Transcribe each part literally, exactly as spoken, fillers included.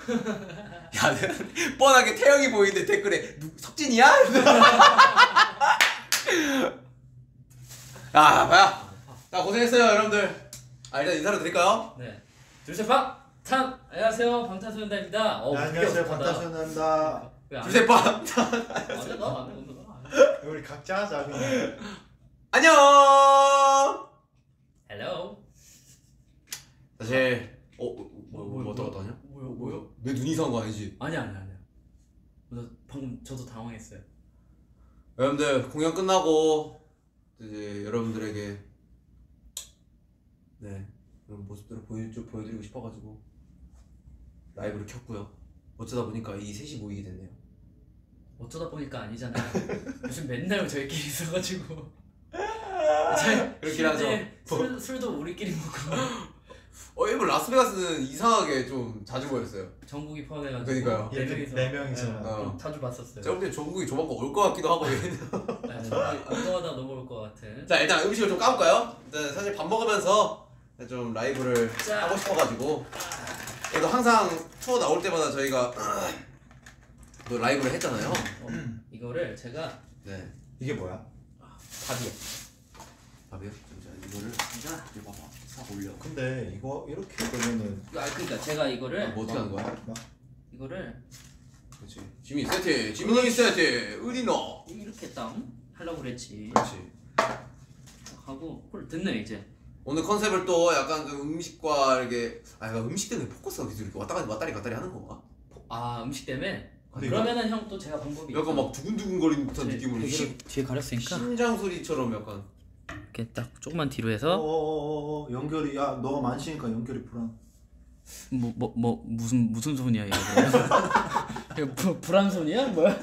야, 뻔하게 태영이 보이는데 댓글에 누, 석진이야? 아, 뭐야? 자, 고생했어요, 여러분들. 아, 일단 인사를 드릴까요? 네. 둘셋 박! 탄! 안녕하세요, 방탄소년단입니다. 어, 네, 안녕하세요, 방탄소년단입니다. 둘셋 박! 아니야, 나 안 해, 나 안 해. 우리 각자 하자 그냥. 안녕! 헬로. 사실 어? 뭐, 뭐, 뭐야, 뭐, 왔다 뭐야? 갔다 하냐? 뭐야, 뭐야? 내 눈이 이상한 거 아니지? 아니야, 아니야, 아니야. 나 방금 저도 당황했어요. 여러분들 공연 끝나고 이제 여러분들에게 네 그런 모습들을 보여, 좀 보여드리고 싶어가지고 라이브를 켰고요. 어쩌다 보니까 이 셋이 모이게 됐네요. 어쩌다 보니까 아니잖아요. 요즘 맨날 저희끼리 있어가지고. 그렇긴 하죠. 술, 술도 우리끼리 먹고. 어 일본 라스베가스는 이상하게 좀 자주 모였어요. 정국이 포함해가지고. 그러니까요. 네 명이서. 네 명이서. 네, 어. 자주 봤었어요. 제가 볼때 종국이 조만간 올 것 같기도 하고. 네, 운동하다 넘어올 것 같은. 자 일단 음식을 좀 까볼까요? 일단 사실 밥 먹으면서 좀 라이브를 자. 하고 싶어가지고 그래도 항상 투어 나올 때마다 저희가 또 라이브를 했잖아요. 어, 이거를 제가 네. 이게 뭐야? 밥이요. 밥이요? 잠시만 이거를 진짜 이거 봐봐 싹 올려. 근데 이거 이렇게 그러면은 아 그러니까 제가 이거를 아, 뭐 어떻게 하는 거야? 이거를 그렇지. 지민 세트, 지민이 세트, 의리너. 이렇게 딱 하려고 그랬지. 그렇지. 하고 홀 듣네 이제. 오늘 컨셉을 또 약간 좀 음식과 이렇게 아 이거 음식 때문에 포커스가 계속 이렇게 왔다 갔다 왔다리 갔다리 하는 건가? 아 음식 때문에. 근데 그러면은 형 또 제가 방법이. 약간 있어. 막 두근두근거리는 듯한 네, 느낌으로 베개를 심, 뒤에 가렸으니까 심장 소리처럼 약간. 이렇게 딱 조금만 뒤로 해서 어어어어 연결이 야 너가 만시니까 연결이 불안. 뭐 뭐 뭐 무슨 무슨 손이야 이거? 이거 부, 불안 손이야 뭐야?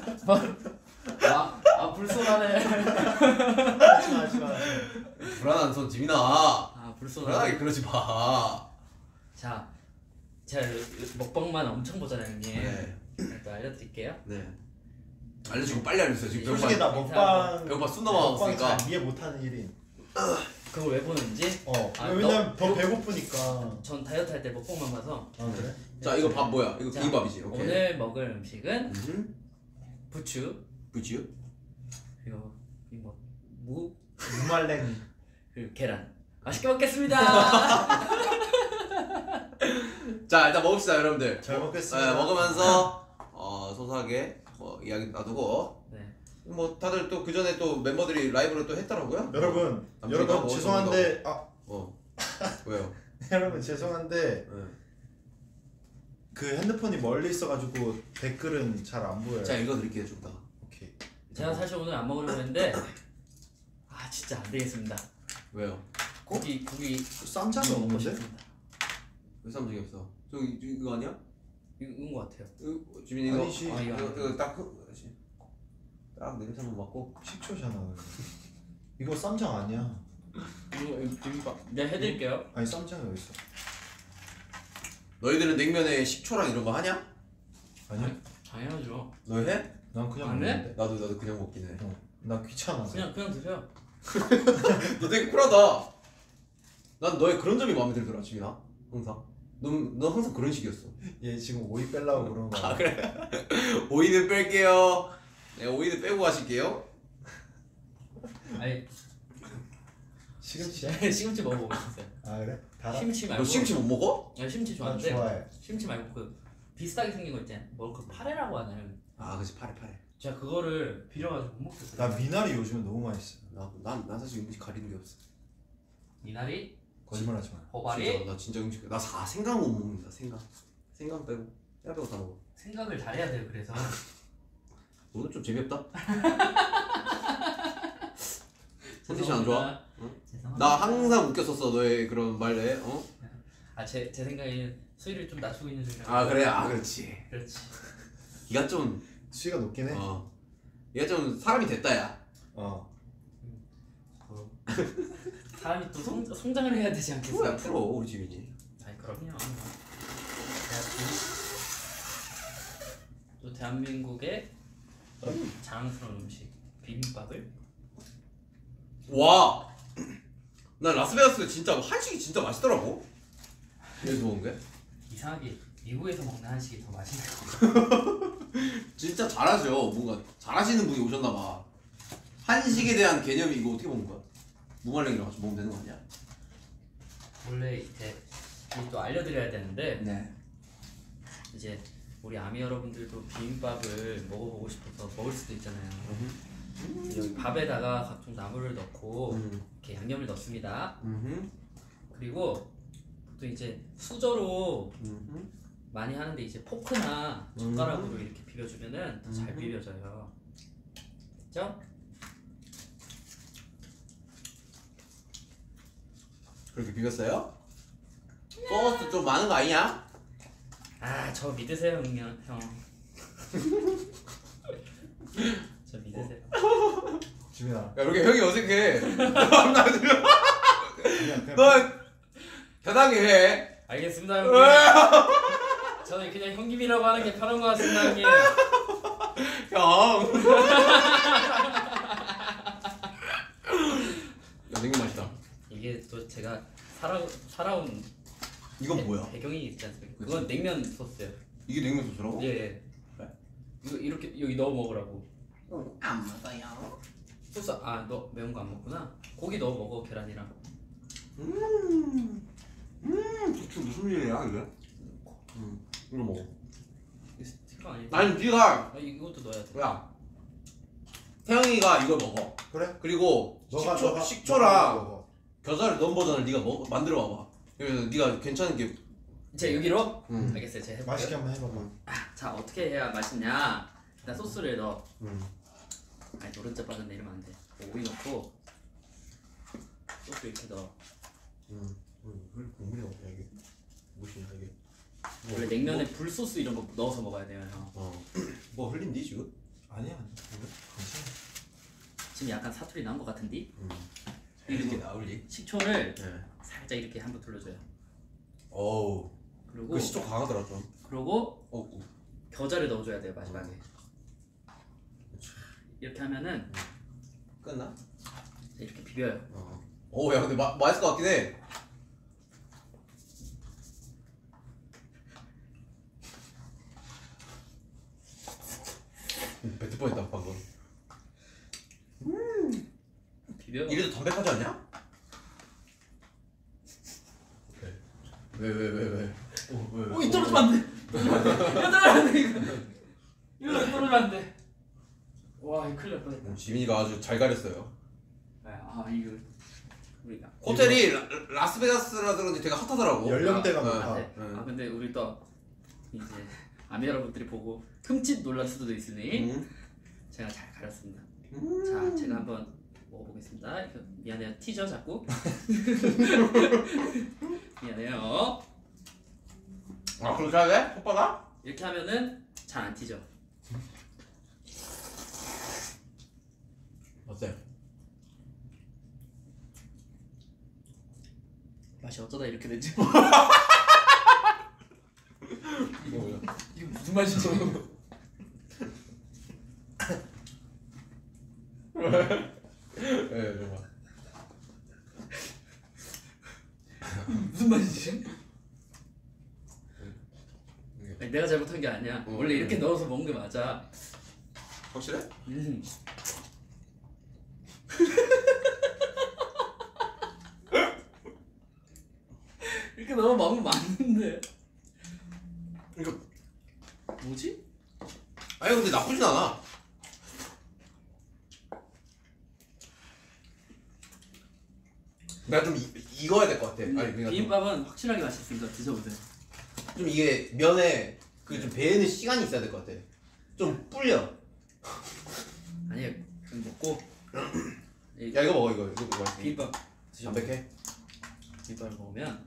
아아 불손하네. 하지마 하지마. 불안한 손 지민아. 아 불안하게 불손하네. 그러지 마. 자 제가 먹방만 엄청 보잖아요 형님. 네. 또 알려드릴게요. 네. 알려주고 빨리 알려주세요. 지금 솔직히 배고파. 나 먹방 배고파 숨 먹방 넘어갔으니까. 잘 이해 못하는 일인. 그걸 왜 보는지? 어. 아, 왜냐면 너- 더 배고프니까. 전 다이어트 할 때 먹방만 봐서. 아 그래? 자 이거 밥 뭐야? 이거 자, 비빔밥이지. 오케이. 오늘 먹을 음식은 음. 부추 부지요? 그리고 이뭐 무, 무말랭이. 그리고 계란. 맛있게 먹겠습니다. 자 일단 먹읍시다 여러분들. 잘 먹겠습니다. 네, 먹으면서 어, 소소하게 뭐 이야기 놔두고 네. 뭐 다들 또 그 전에 또 멤버들이 라이브를 또 했더라고요. 여러분 어, 여러분 뭐, 죄송한데 아 어 왜요? 여러분 죄송한데 네. 그 핸드폰이 멀리 있어가지고 댓글은 잘 안 보여요. 자 읽어드릴게요 좀 더. 오케이. 제가 사실 오늘 안 먹으려고 했는데 아 진짜 안 되겠습니다. 왜요? 고기 고기 쌈장이 먹고 없는데? 싶습니다. 왜 쌈장이 없어? 저기 저, 이거 아니야? 이- 이건 것 같아요. 이거, 지민 이거 아니지. 아, 이거 아니야. 이거 딱 그- 딱 냄새 한번 맡고. 식초잖아. 이거 쌈장 아니야. 이거 비빔밥. 내가 해드릴게요. 아니 쌈장이 어디 있어? 너희들은 냉면에 식초랑 이런 거 하냐? 아니야? 당연하죠. 너 해? 난 그냥 안 해? 먹는데. 나도 나도 그냥 먹긴 해. 어, 나 귀찮아서. 그냥 그냥 드세요. 너 되게 쿨하다. 난 너의 그런 점이 마음에 들더라 지민아. 항상. 넌, 넌 항상 그런 식이었어. 얘 지금 오이 빼려고 그런 거야. 아 그래? 오이는 뺄게요. 네 오이는 빼고 가실게요. 아니 시금치야? 시금치 먹어보고 있어요. 아 그래? 달아? 심치 말고. 너 심치 못 먹어? 아 심치 난 좋아하는데. 좋아해. 심치 말고 그 비슷하게 생긴 거 있잖아요. 뭐그 파래라고 하나요? 아 그치 파래 파래. 제가 그거를 비려가지고 못 먹겠어요. 나 미나리 요즘에 너무 맛있어. 나난 사실 음식 가리는 게 없어. 미나리, 거짓말하지 마. 호박이 진짜, 나 진짜 음식 나 사 생강 못 먹는다 생강. 생강 빼고 야 빼고 다 먹어. 생각을 잘해야 돼요. 그래서 오늘 좀 재미없다. 컨디션 안 좋아? 응? 죄송합니다. 나 항상 웃겼었어 너의 그런 말에. 어? 아제 제 생각에는 수위를 좀 낮추고 있는 중이라. 아 그래 아 그렇지. 그렇지. 네가 좀 수위가 높긴 해. 어. 얘가 좀 사람이 됐다 야. 어. 어. 사람이 또 성, 성장을 해야 되지 않겠어요? 프로야 프로 우리 지민이. 아니 그럼요. 또 대한민국의 자랑스러운 음식 비빔밥을 와. 난 라스베가스 진짜 한식이 진짜 맛있더라고. 그래서 먹은 게. 이상하게 미국에서 먹는 한식이 더 맛있는 거. 진짜 잘하죠. 뭔가 잘하시는 분이 오셨나봐. 한식에 대한 개념이 이거 어떻게 먹는 거야? 무말랭이랑 같이 먹으면 되는 거 아니야? 원래 이제 또 알려드려야 되는데 네. 이제 우리 아미 여러분들도 비빔밥을 먹어보고 싶어서 먹을 수도 있잖아요. 여기 밥에다가 각종 나물을 넣고 음. 이렇게 양념을 넣습니다. 음. 그리고 또 이제 수저로 음. 많이 하는데 이제 포크나 젓가락으로 이렇게 비벼주면은 더 잘 음. 비벼져요. 됐죠? 그렇게 비볐어요? 소스 좀 많은 거 아니냐? 아, 저 믿으세요, 형. 형. 저 믿으세요. 지민아. 야, 이렇게 형이 어색해. 나 들려. 그냥 그냥. 너 편하게 해. 알겠습니다, 형님. 저는 그냥 형님이라고 하는 게 편한 것 같습니다, 형님. 형. 야, 냉면 맛있다. 이게 또 제가 살아 살아온 이건 배- 뭐야? 배경이 있지 않습니까? 그건 냉면 소스예요. 이게 냉면 소스라고? 예. 예. 그래? 이거 이렇게 여기 넣어 먹으라고. 안 먹어요. 소스 아 너 매운 거 안 먹구나. 고기 넣어 먹어 계란이랑. 음. 음. 대체 무슨 일이야 이게? 음. 이거 먹어. 이거 스티커 아니지? 아니 네가 아, 이것도 넣어야 돼. 야. 태영이가 이걸 먹어. 그래? 그리고 너가 식초, 너가 식초랑 먹어. 겨자를 넣은 버전을 네가 먹 만들어 봐봐. 그래서 네가 괜찮은 게. 제 여기로? 음. 알겠어요. 제가 해볼게요. 맛있게 한번 해봐봐. 아, 자 어떻게 해야 맛있냐? 일단 소스를 넣어. 음. 아니 노른자 빠졌네 이러면 안 돼. 오이 넣고 소스 이렇게 넣어. 음. 음. 국물이 없냐 이게? 무엇이냐 이게? 원래 냉면에 불소스 이런 거 넣어서 먹어야 돼요, 형. 어. 뭐 흘린디 지금? 아니야 아니야. 괜찮아. 지금 약간 사투리 나온 것 같은데? 음. 그리고 이렇게 나올리? 식초를 네. 살짝 이렇게 한번 둘러줘요. 어우. 그리고 그 시초 강하더라 좀. 그리고 어. 어. 겨자를 넣어줘야 돼요 마지막에. 이렇게 하면은 끝나? 이렇게 비벼요. 어. 오, 야 근데 마, 맛있을 것 같긴 해. 음, 뱉을 뻔했다 방금. 비벼. 이래도 담백하지 않냐? 왜 왜 왜 왜? 어, 왜, 왜? 오, 이 떨어지면 안 돼. 이거 떨어지면 안 돼. 이거 이거 떨어지면 안 돼. 와, 이거 큰일 날 뻔했다. 어, 지민이가 아주 잘 가렸어요. 아, 이거 우리가 호텔이 라, 라스베가스라 그런지 되게 핫하더라고. 연령대가 아, 높아. 아, 네. 네. 아 근데 우리 또 이제 아미 여러분들이 보고 흠칫 놀랄 수도 있으니 음. 제가 잘 가렸습니다. 음. 자, 제가 한번 먹어보겠습니다. 이거 미안해요, 티죠 자꾸. 미안해요. 아 그렇게 해야 돼? 오빠가? 이렇게 하면은 잘 안 튀죠. 어때? 맛이 어쩌다 이렇게 됐지? 이거 뭐야? 이거 무슨 맛이지? 예, 정말. 무슨 맛이지? 아니, 내가 잘못한 게 아니야. 어, 원래 이렇게 음. 넣어서 먹는 게 맞아. 확실해? 음. 이렇게 넣어 먹으면 맞는데. 이거 뭐지? 아니 근데 나쁘진 않아. 내가 좀 이, 익어야 될 것 같아. 아니 그러니까 좀, 비빔밥은 확실하게 맛있으니까 드셔보세요. 좀 이게 면에 그 좀 배는 시간이 있어야 될 것 같아. 좀 불려. 아니, 그럼 먹고. 이 야 이거 먹어 이거 이거 먹어. 비빔밥 드셔. 담백해. 비빔밥을 먹으면.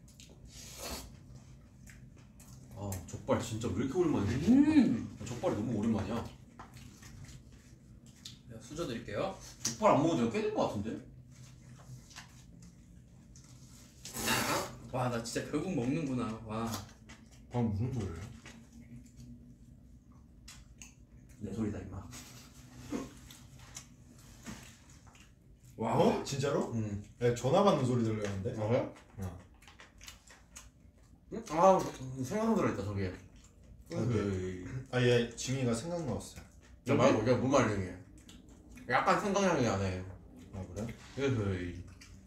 아 족발 진짜 왜 이렇게 오랜만이야? 음. 족발이 너무 오랜만이야. 내가 수저 드릴게요. 족발 안 먹은 지가 꽤 된 것 같은데? 와, 나 진짜 결국 먹는구나. 와. 방금 무슨 소리예요? 내 소리다 임마. 와, 어? 진짜로? 응. 야, 전화 받는 소리 들렸는데? 아 그래? 어. 응? 아 생각나 들어있다 저기에. 어디? 아얘 지민이가 생각 넣었어요. 야 말고 이게 뭔 말이야 이게. 약간 생강향이 안 해. 아 그래? 으흐이.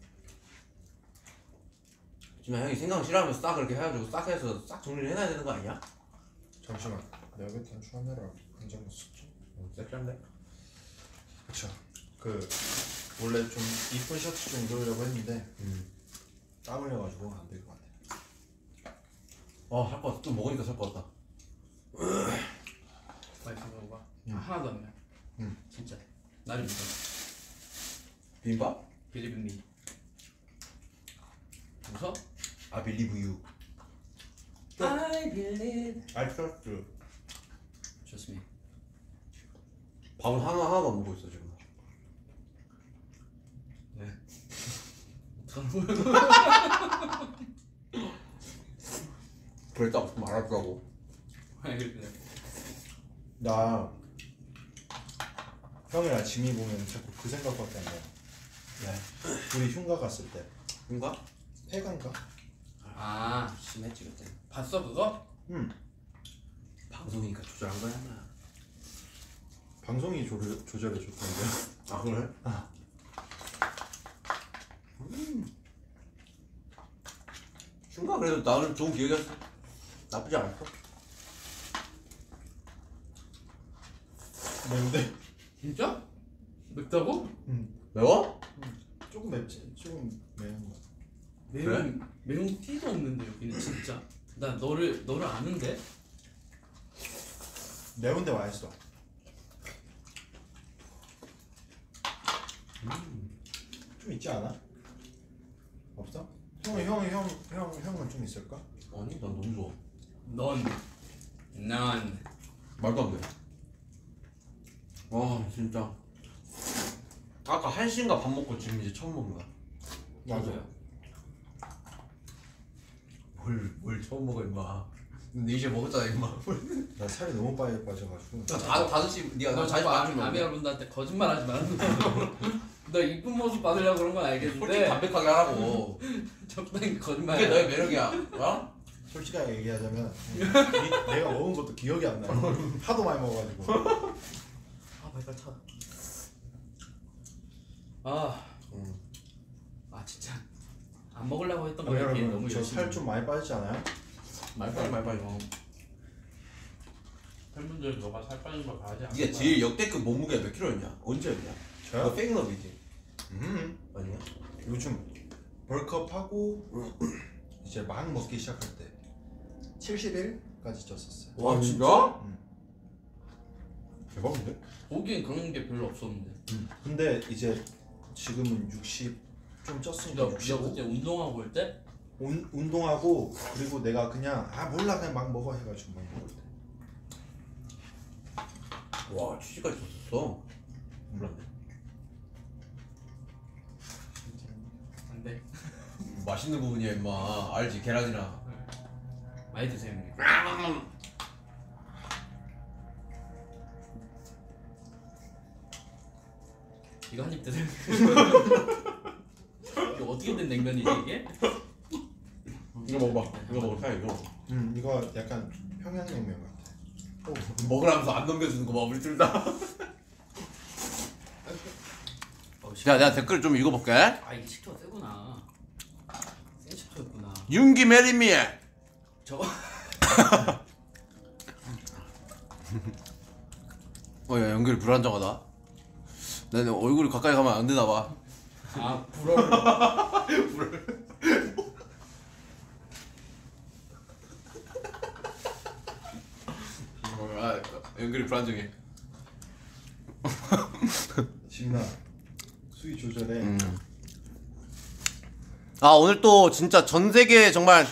지금 형이 생강 싫어하면서 싹 그렇게 해가지고 싹 해서 싹 정리를 해놔야 되는 거 아니야? 잠시만. 내가 그때 추하느라 안 적었었죠. 어, 쎄한데. 그쵸. 그 원래 좀 이쁜 셔츠 좀 입으려고 했는데 음. 땀 흘려가지고 안 될 것 같아. 어, 살 것 같아. 또 먹으니까 살 것 같다. 맛있어 먹어봐. 응. 하나도 안 나. 응. 진짜. 나를 믿어. 비빔밥? Believe in me. 웃어? I believe you. I believe. I trust you. 좋습니다. 밥은 하나 하나도 안 먹고 있어 지금. 네. 어떡하는 거야? 그랬다고 좀 알았다고. 아니 그래. 나 형이랑 지미 보면 자꾸 그 생각밖에 안 나. 네. 우리 흉가 갔을 때 뭔가? 폐간가? 아 심했지 그때. 봤어 그거? 응. 방송이니까 조절한 거야 나. 방송이 조절, 조절해 줬던데. 아 그래? 아. 음. 흉가 그래도 나는 좋은 기억이었어. 나쁘지 않았어. 매운데? 진짜? 맵다고? 응. 매워? 조금 맵지? 조금 매운 거. 매운 매운 티도 없는데 여기는 진짜. 나 너를 너를 아는데? 매운데 맛있어. 음. 좀 있지 않아? 없어? 형이 형이 형, 형, 형은 좀 있을까? 아니 난 너무 좋아. 넌, 난. 말도 안 돼. 와 진짜. 아까 한시인가 밥 먹고 지금 이제 처음 먹는 거야. 맞아요. 뭘, 뭘 처음 먹어 임마. 근데 이제 먹었잖아 임마. 나 살이 너무 빨리 빠져가지고. 다 다섯 시 니가 너 나 자꾸 자주 아, 안 아미 주면. 여러분들한테 거짓말하지 마. 너 이쁜 모습 받으려고 그런 건 솔직히 알겠는데 담백하게 하라고. 적당히 거짓말. 그게 너의 매력이야. 어? 솔직하게 얘기하자면 이- 내가 먹은 것도 기억이 안 나. 하도 많이 먹어가지고. 아 발발 차. 아, 응. 아 진짜 안 먹으려고 했던 아, 거 얘기 여러분 너무 저 열심히. 살 좀 많이 빠지지 않아요? 말빨리 말빨리. 어. 팬분들 너가 살 빠진 거 봐야지. 네가 제일 역대급 몸무게가 몇 킬로였냐? 언제였냐? 저요? 너 페이크너비지? 음. 아니야? 요즘 벌크업하고 이제 막 먹기 시작할 때 칠십일까지 쪘었어요. 와 진짜? 음. 대박인데? 보기엔 그런 게 별로 없었는데. 근데 이제 지금은 육십 좀 너, 쪘으니까 너 육십오. 그때 운동하고 올 때? 운, 운동하고 그리고 내가 그냥 아 몰라 그냥 막 먹어 해가지고 막 먹을 때. 와 취지까지 줬었어. 몰랐네. 안 돼. 맛있는 부분이야 임마. 알지 계란이랑. 많이 드세요 형님. 이거 한 입 드세요. 이거 어떻게 된 냉면이지 이게? 이거 먹어봐. 이거 먹을 사야 이거. 음 이거 약간 평양냉면 같아. 오. 먹으라면서 안 넘겨주는 거 봐 우리 둘 다. 어, 자 내가 댓글 좀 읽어볼게. 아 이게 식초가 세구나. 센 식초였구나. 윤기 메리미. 저거 어야 연결이 불안정하다. 나는 얼굴이 가까이 가면 안 되나 봐. 아 불어를. 아 연결이 불안정해. 지민아 수위 조절해. 음. 아 오늘 또 진짜 전 세계 정말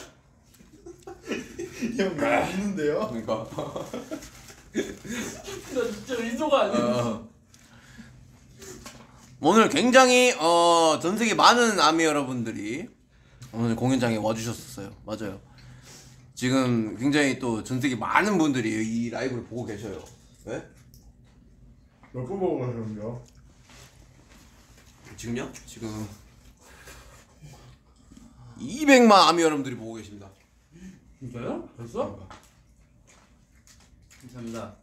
형 나 웃는데요? 그러니까 나 진짜 의도가 아니야. 어, 오늘 굉장히 어, 전 세계 많은 아미 여러분들이 오늘 공연장에 와주셨었어요. 맞아요. 지금 굉장히 또 전 세계 많은 분들이 이 라이브를 보고 계셔요. 왜? 몇 분 보고 가셨는데요? 지금요? 지금 이백만 아미 여러분들이 보고 계십니다. 진짜요? 벌써? 감사합니다.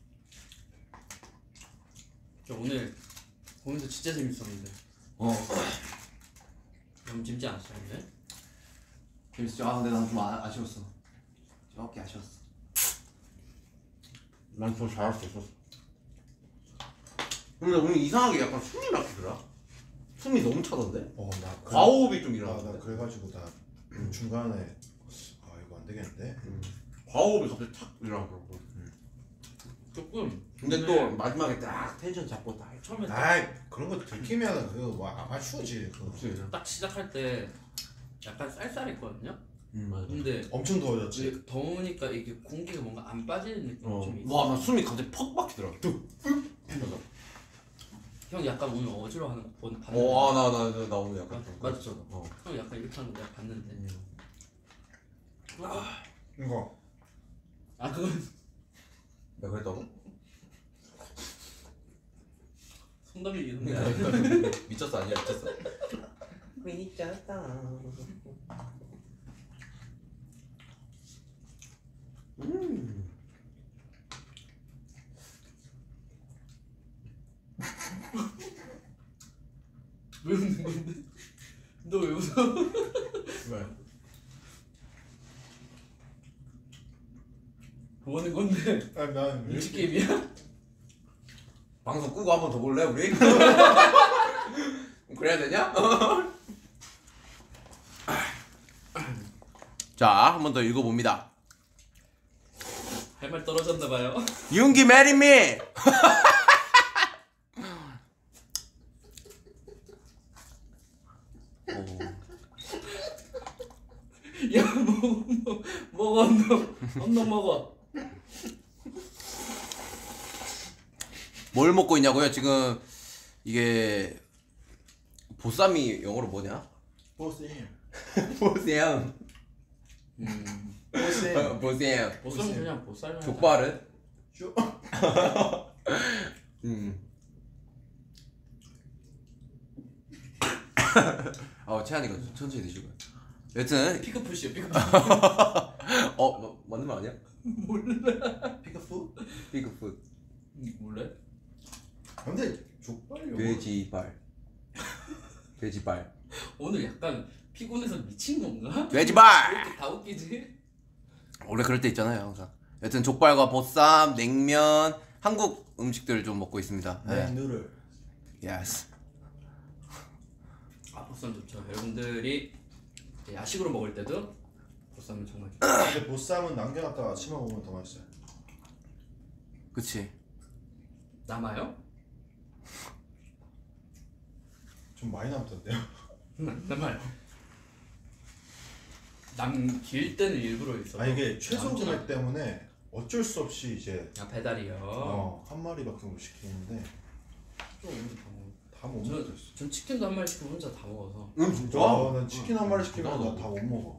저 오늘 공연도 진짜 재밌었는데. 어. 너무 재밌지 않았어요 오늘? 재밌었죠? 아 근데 난 좀 아, 아쉬웠어. 조금 아쉬웠어. 난 더 잘할 수 있었어. 근데 오늘 이상하게 약간 숨이 막히더라. 숨이 너무 차던데? 어나 과호흡이 좀 나, 일어났는데? 나 그래가지고 나 중간에 아 이거 안 되겠는데. 음. 과호흡이 갑자기 탁 일어나더라고. 조금. 근데 오늘 또 마지막에 딱 텐션 잡고 딱 처음에 딱, 아이 그런 거 들키면 그거 뭐 아마추어지 그거. 딱 시작할 때 약간 쌀쌀했거든요. 음 맞아. 근데 엄청 더워졌지. 이제 더우니까 이게 공기가 뭔가 안 빠지는 느낌이 어. 좀 있어. 와, 나 숨이 갑자기 퍽 막히더라. 뚝. 형 약간 오늘 어지러워하는 거 본- 봤는데. 어, 아, 나, 나, 나, 나 오늘 약간. 좀 맞죠? 그랬어. 어. 형 약간 이렇게 하는 거 내가 봤는데. 음. 아, 이거 아 그건 내가 그랬다고? 손담이 이런데. 미쳤어, 아니야, 미쳤어. 미쳤다. 음. 왜 웃는 건데? 너 왜 웃어? 왜? 뭐 하는 건데? 아난 눈치 게임이야? 방송 끄고 한 번 더 볼래, 우리? 그래야 되냐? 자, 한 번 더 읽어봅니다. 할 말 떨어졌나 봐요. 윤기 메리미! 야 먹어 먹어 먹어 언덕 언덕 먹어. 뭘 먹고 있냐고요? 지금 이게 보쌈이 영어로 뭐냐? 보쌤. 보쌈. 음. 보쌤. 보쌈. 보쌈은 그냥 보쌈이야. 족발은? 쇼. 음. 아, 채한이가 천천히 드시고요. 여튼 피크푸시요 피크푸시. 어, 뭐, 맞는 말 아니야? 몰라. 피카푸? 피그풋. 몰래? 근데 족발이 영어. 돼지발. 돼지발. 오늘 약간 피곤해서 미친 건가? 돼지발! 왜 이렇게 다 웃기지? 원래 그럴 때 있잖아요, 항상. 여튼 족발과 보쌈, 냉면, 한국 음식들 좀 먹고 있습니다. 네 누를. 예스. 아 보쌈 좋죠. 여러분들이 야식으로 먹을 때도 보쌈은 정말 좋아요. 근데 보쌈은 남겨놨다가 아침에 먹으면 더 맛있어요. 그치. 남아요? 좀 많이 남던데요. 남아요. 남길 때는 일부러 있어. 아 이게 최소 남진 금액 때문에 어쩔 수 없이 이제 아 배달이요. 어, 한 마리밖에 못 시키는데 좀 오늘 다 먹어. 다 못 저- 먹었어. 전 치킨도 한 마리 시키고 혼자 다 먹어서. 응, 진짜? 아, 난 치킨 한 마리 시키면 나도. 나 다 못 먹어.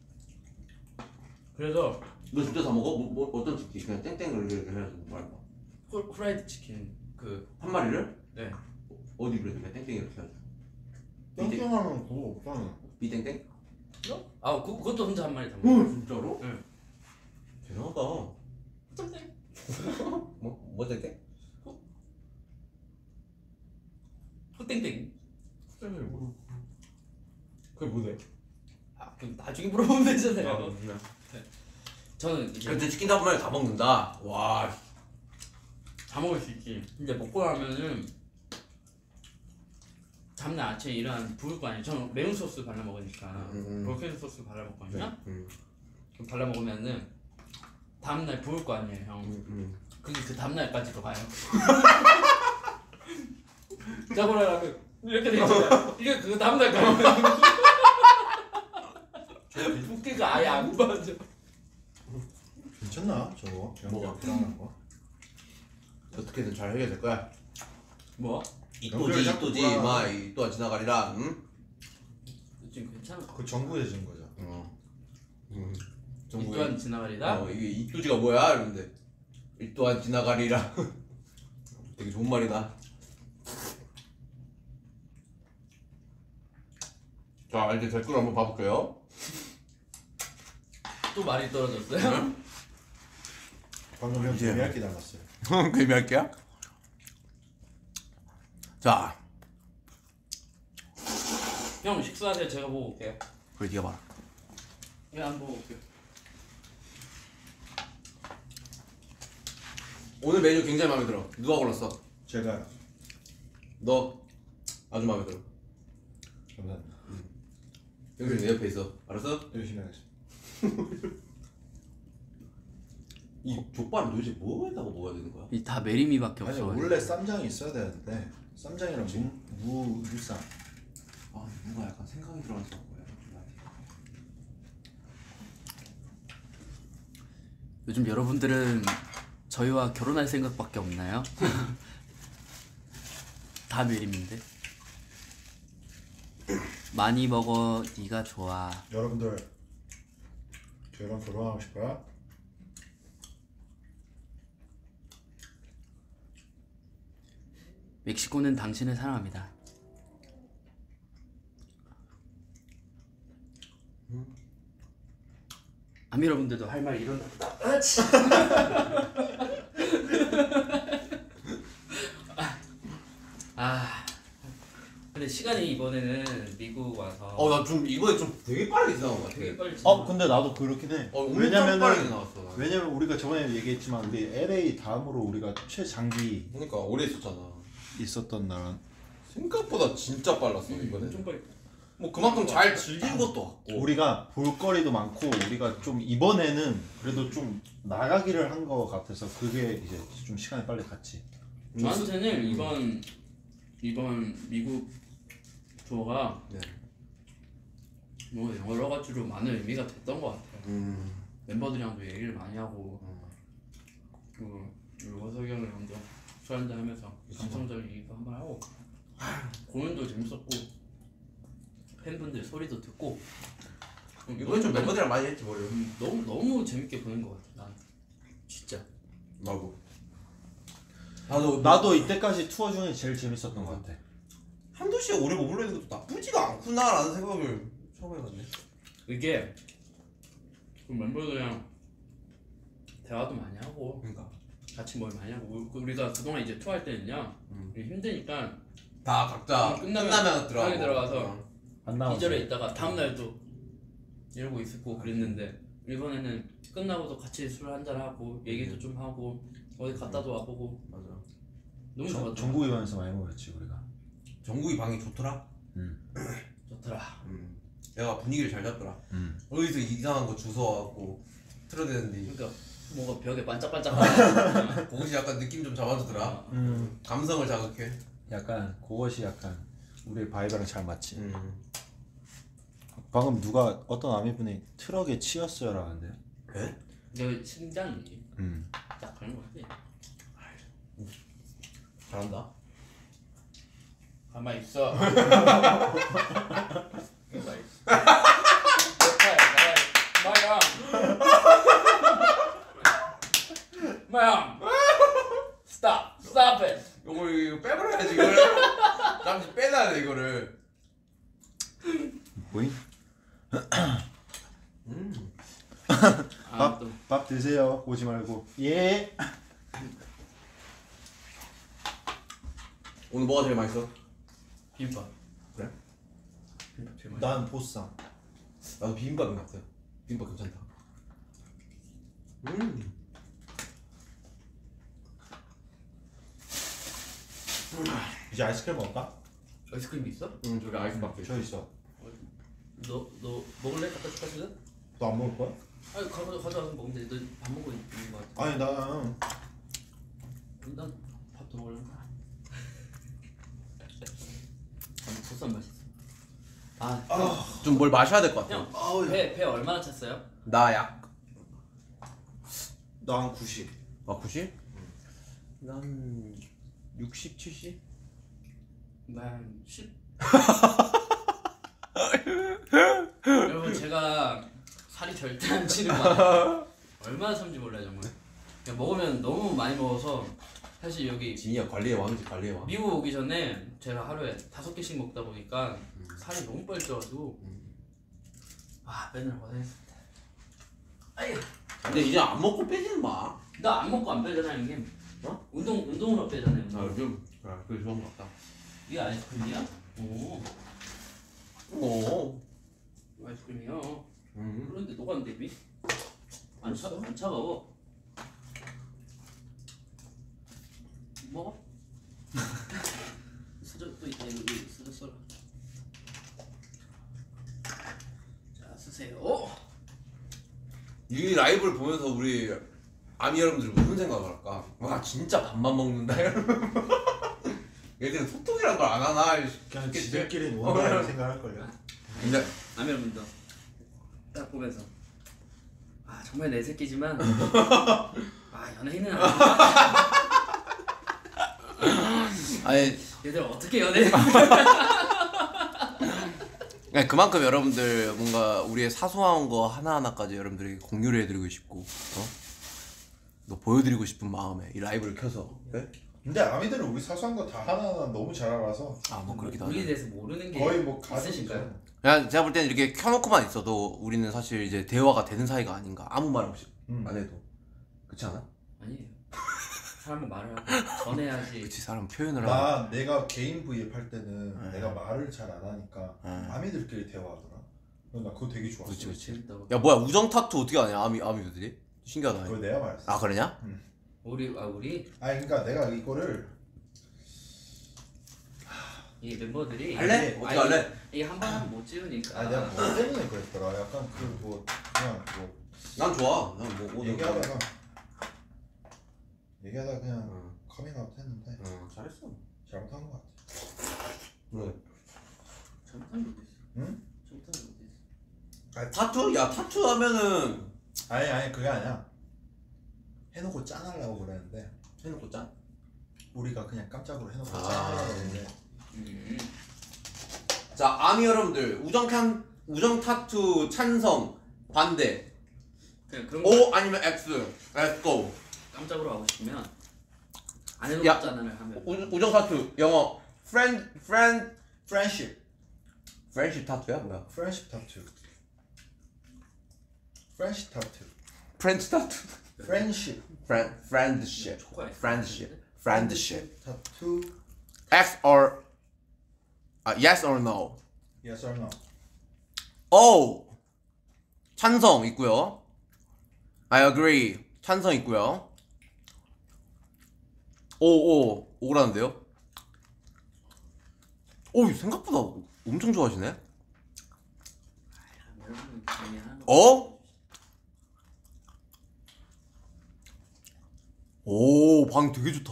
그래서 너 진짜 다 먹어? 뭐, 뭐 어떤 치킨? 그냥 땡땡을 이렇게 해가지고 말고. 후- 후라이드 치킨 그 한 마리를? 네. 어디 그래? 그냥 땡땡 이렇게 해가지고. 땡땡하면 그거 없잖아. 비땡땡? 아 그, 그것도 혼자 한 마리 다 먹어. 응, 진짜로? 응. 대단하다. 땡땡. 뭐, 뭐 땡땡? 후땡땡. 그게 뭐래? 아 그럼 나중에 물어보면 되잖아요. 그냥. 저는 이제 근데 치킨 한 마리 다 먹는다. 와. 다 먹을 수 있지. 근데 먹고 나면은 다음날 아침에 일어나면 부을 거 아니에요. 저는 매운 소스 발라 먹으니까 음, 음. 볼케 소스 발라 먹거든요. 음, 그럼 발라 먹으면은 다음날 부을 거 아니에요, 형. 음, 음. 그게 그 다음날까지도 가요. 자고라라면 이렇게 돼 있잖아요. 이게 그 다음날까지. 붓기가 아예 안 빠져. 괜찮나 저거? 뭐가? 불안한 거? 어떻게든 잘 해결될 거야. 뭐? 이또지, 자꾸 이또지, 봐. 마, 이 또한 지나가리라. 응? 지금 괜찮아. 그 정부해진 거죠. 어. 음. 이 정부에- 또한 지나가리다. 어, 이게 이 또지가 뭐야? 이러는데 이 또한 지나가리라. 되게 좋은 말이다. 자, 이제 댓글 한번 봐볼게요. 또 말이 떨어졌어요? 방금 형 이제. 재미있게 닮았어요. 그럼 할게요. 자, 형 식사하세요. 제가 보고 올게요. 그래 네가 봐라. 예, 안 보고 올게요. 오늘 메뉴 굉장히 마음에 들어. 누가 골랐어? 제가 너 아주 마음에 들어. 감사합니다. 여기 내 옆에 있어. 알았어? 열심히 하겠습니다. 이 족발은 도대체 뭐에다가 먹어야 되는 거야? 이 다 메리미밖에 아니 없어. 원래 쌈장이 있어야 되는데 쌈장이랑 무, 무 무쌈. 아 뭔가 약간 생각이 들어가서 거야. 요즘 여러분들은 저희와 결혼할 생각밖에 없나요? 다 메림인데. 많이 먹어 네가 좋아. 여러분들 저랑 결혼하고 싶어요? 멕시코는 당신을 사랑합니다. 아미 여러분들도 할 말 일어났다. 아, 근데 시간이 이번에는 미국 와서 어나 좀 이번에 좀 되게 빠르게 지나온 것 같아. 되게 빨리 어 근데 나도 그렇긴 해. 어 왜냐면 빠르게 지나왔어. 왜냐면 우리가 저번에 얘기했지만 우리 엘에이 다음으로 우리가 최장기 그러니까 오래 있었잖아. 있었던 나라. 생각보다 진짜 빨랐어 이번에. 엄청 빨리. 뭐 그만큼 잘 즐긴 것도 같고. 우리가 볼거리도 많고 우리가 좀 이번에는 그래도 좀 나가기를 한 것 같아서 그게 이제 좀 시간이 빨리 갔지. 저한테는 이번 이번 미국 투어가 네. 뭐 여러 가지로 많은 의미가 됐던 것 같아요. 음. 멤버들이랑도 얘기를 많이 하고 음. 그리고 그리고 허석이 형이랑 먼저 술 한잔 하면서 감성적인 얘기도 한번 하고 공연도 재밌었고 팬분들 소리도 듣고 이번에 좀 멤버들이랑 많이 했지 뭐요. 음, 너무 너무 재밌게 보는 것 같아. 난 진짜. 나도. 나도 나도 이때까지 투어 중에 제일 재밌었던 것 같아. 한두 시간 오래 머물러 있는 것도 나쁘지가 않구나라는 생각을 처음 해봤네. 이게 그 멤버들이랑 대화도 많이 하고 그러니까 같이 뭘 많이 하고 우- 우리가 그동안 이제 투어할 때는요 음. 힘드니까 다 각자 음, 끝나면 끝나면 들어가고. 방에 들어가서 어. 안 나왔어. 기절해 있다가 다음날 또 이러고 있었고 그랬는데 이번에는 끝나고도 같이 술 한잔 하고 얘기도 좀 하고 어디 갔다도 와보고 맞아. 너무 전- 좋았던 전국에 가면서 많이 먹었지 우리가. 정국이 방이 좋더라. 음. 좋더라. 음. 내가 분위기를 잘 잡더라. 음. 어디서 이상한 거 주워와갖고 틀어대는데 그러니까 뭔가 벽에 반짝반짝하는 그것이 약간 느낌 좀 잡아주더라. 음. 감성을 자극해. 약간 그것이 약간 우리 바이브랑 잘 맞지. 음. 방금 누가 어떤 아미분이 트럭에 치였어요라는데. 에? 내 심장이 음. 딱 그런 거지. 잘한다. 가만 있어. 가만 있어. 마양. 마양. Stop. Stop it. 이거 이거 빼버려야지 이거를. 잠시 빼놔야 돼 이거를. 뭐임? 음. 아, 밥, 또 밥 드세요. 오지 말고. 예. 오늘 뭐가 제일 맛있어? 비빔밥. 그래? 비빔밥 제일 맛있어. 난 보쌈. 나도 비빔밥인 것 같아. 비빔밥 괜찮다. 음. 이제 아이스크림 먹을까? 아이스크림 있어? 음 저기 아이스박스. 저 있어. 너 너 먹을래? 갖다 줄까 지금? 너 안 먹을 거야? 아니 가져 가져와서 먹으면 돼. 너 밥 먹고 있는 거 같아. 아니 나 난밥 더 먹을래. 아니 보쌈 맛있어. 아, 좀 뭘 마셔야 될 것 같아. 형, 배, 배 얼마나 찼어요? 나 약. 나 한 구십. 아 구십? 난 육십, 칠십? 난 십. 여러분 제가 살이 절대 안 찌는 거 같아요. 얼마나 참지 몰라요 정말. 그냥 먹으면 너무 많이 먹어서 사실 여기 진이야 관리의 왕이지 관리의 왕. 미국 오기 전에 제가 하루에 다섯 개씩 먹다 보니까 살이 너무 빨리 쪄가지고 아 맨날 고생했습니다. 아유. 근데 이제 안 먹고 빼지는 마. 나 안 먹고 안 빼잖아 형님. 어? 운동 운동으로 빼잖아요. 아 운동. 요즘 그래 그게 좋은 것 같다. 이게 아이스크림이야? 오. 오. 아이스크림이요. 음. 그런데 녹았는데 미? 안 차, 안 차가워. 먹어? 수저 또 있다 이거 여기 수저 써라. 자 쓰세요. 이 라이브를 보면서 우리 아미 여러분들이 무슨 생각을 할까? 와 진짜 밥만 먹는다 이러면 얘들은 소통이란 걸 안 하나 그냥 싶겠지? 지들끼리 논다 생각할걸요. 근데 아미 여러분들 딱 보면서 아 정말 내 새끼지만 아 연예인은 아니야. 아니 얘들 어떻게 연예인? 아니, 그만큼 여러분들 뭔가 우리의 사소한 거 하나하나까지 여러분들에게 공유를 해드리고 싶고 어? 또 보여드리고 싶은 마음에 이 라이브를 켜서 네? 근데 아미들은 우리 사소한 거 다 하나하나 너무 잘 알아서 아 뭐 그렇기도 우리에 하죠. 대해서 모르는 게 거의 뭐 있으실까요? 가족이죠. 그냥 제가 볼 때는 이렇게 켜놓고만 있어도 우리는 사실 이제 대화가 되는 사이가 아닌가. 아무 말 없이 음. 안 해도 그렇지 않아? 아니에요. 사람은 말을 하고 전해야지. 그치 사람 표현을 하고. 나 내가 개인 브이앱 할 때는 네. 내가 말을 잘 안 하니까 네. 아미들끼리 대화하더라. 그래서 나 그거 되게 좋았어. 그치 그치. 재밌다고. 야 뭐야 우정 타투 어떻게 하냐 아미 아미들이? 신기하다. 그거 내가 말했어. 아 그러냐? 우리 아 우리 아니 그러니까 내가 이거를 이 멤버들이 할래? 이게- 어떻게 아니, 할래? 이게 한 번 하면 못 지우니까. 아니 내가 뭐 때문에 그랬더라. 약간 그 뭐 그냥 뭐 난 좋아. 난뭐 뭐 얘기하다가 얘기하다가 그냥 응. 커밍아웃 했는데 응 잘했어. 잘못한 것 같아. 그래. 잘못한 게 어디 있어? 응? 잘못한 게 어디 있어? 아니, 타투? 야 타투 하면은 아니 아니 그게 아니야. 해놓고 짠하려고 그랬는데 해놓고 짠? 우리가 그냥 깜짝으로 해놓고 아. 짠하려고 했는데 음. 자 아미 여러분들 우정 탄 우정 타투 찬성 반대 그냥 그런 거 O 아니면 X Let's go. 깜짝으로 하고 싶으면 안 야. 해놓잖아를 하면. 우, 우정 타투 영어 friend friend 프렌십 friendship 타투야 뭐야? 프렌십 타투 프렌십 타투 friend 타투 프렌십 friend friendship 초코 아이스크림 friendship friendship 타투 X or 아 yes or no. Yes or no? O 찬성 있고요. I agree 찬성 있고요. 오오 오라는데요? 오 생각보다 엄청 좋아하시네. 여러분 그냥 하는 거. 어? 오 반응 되게 좋다.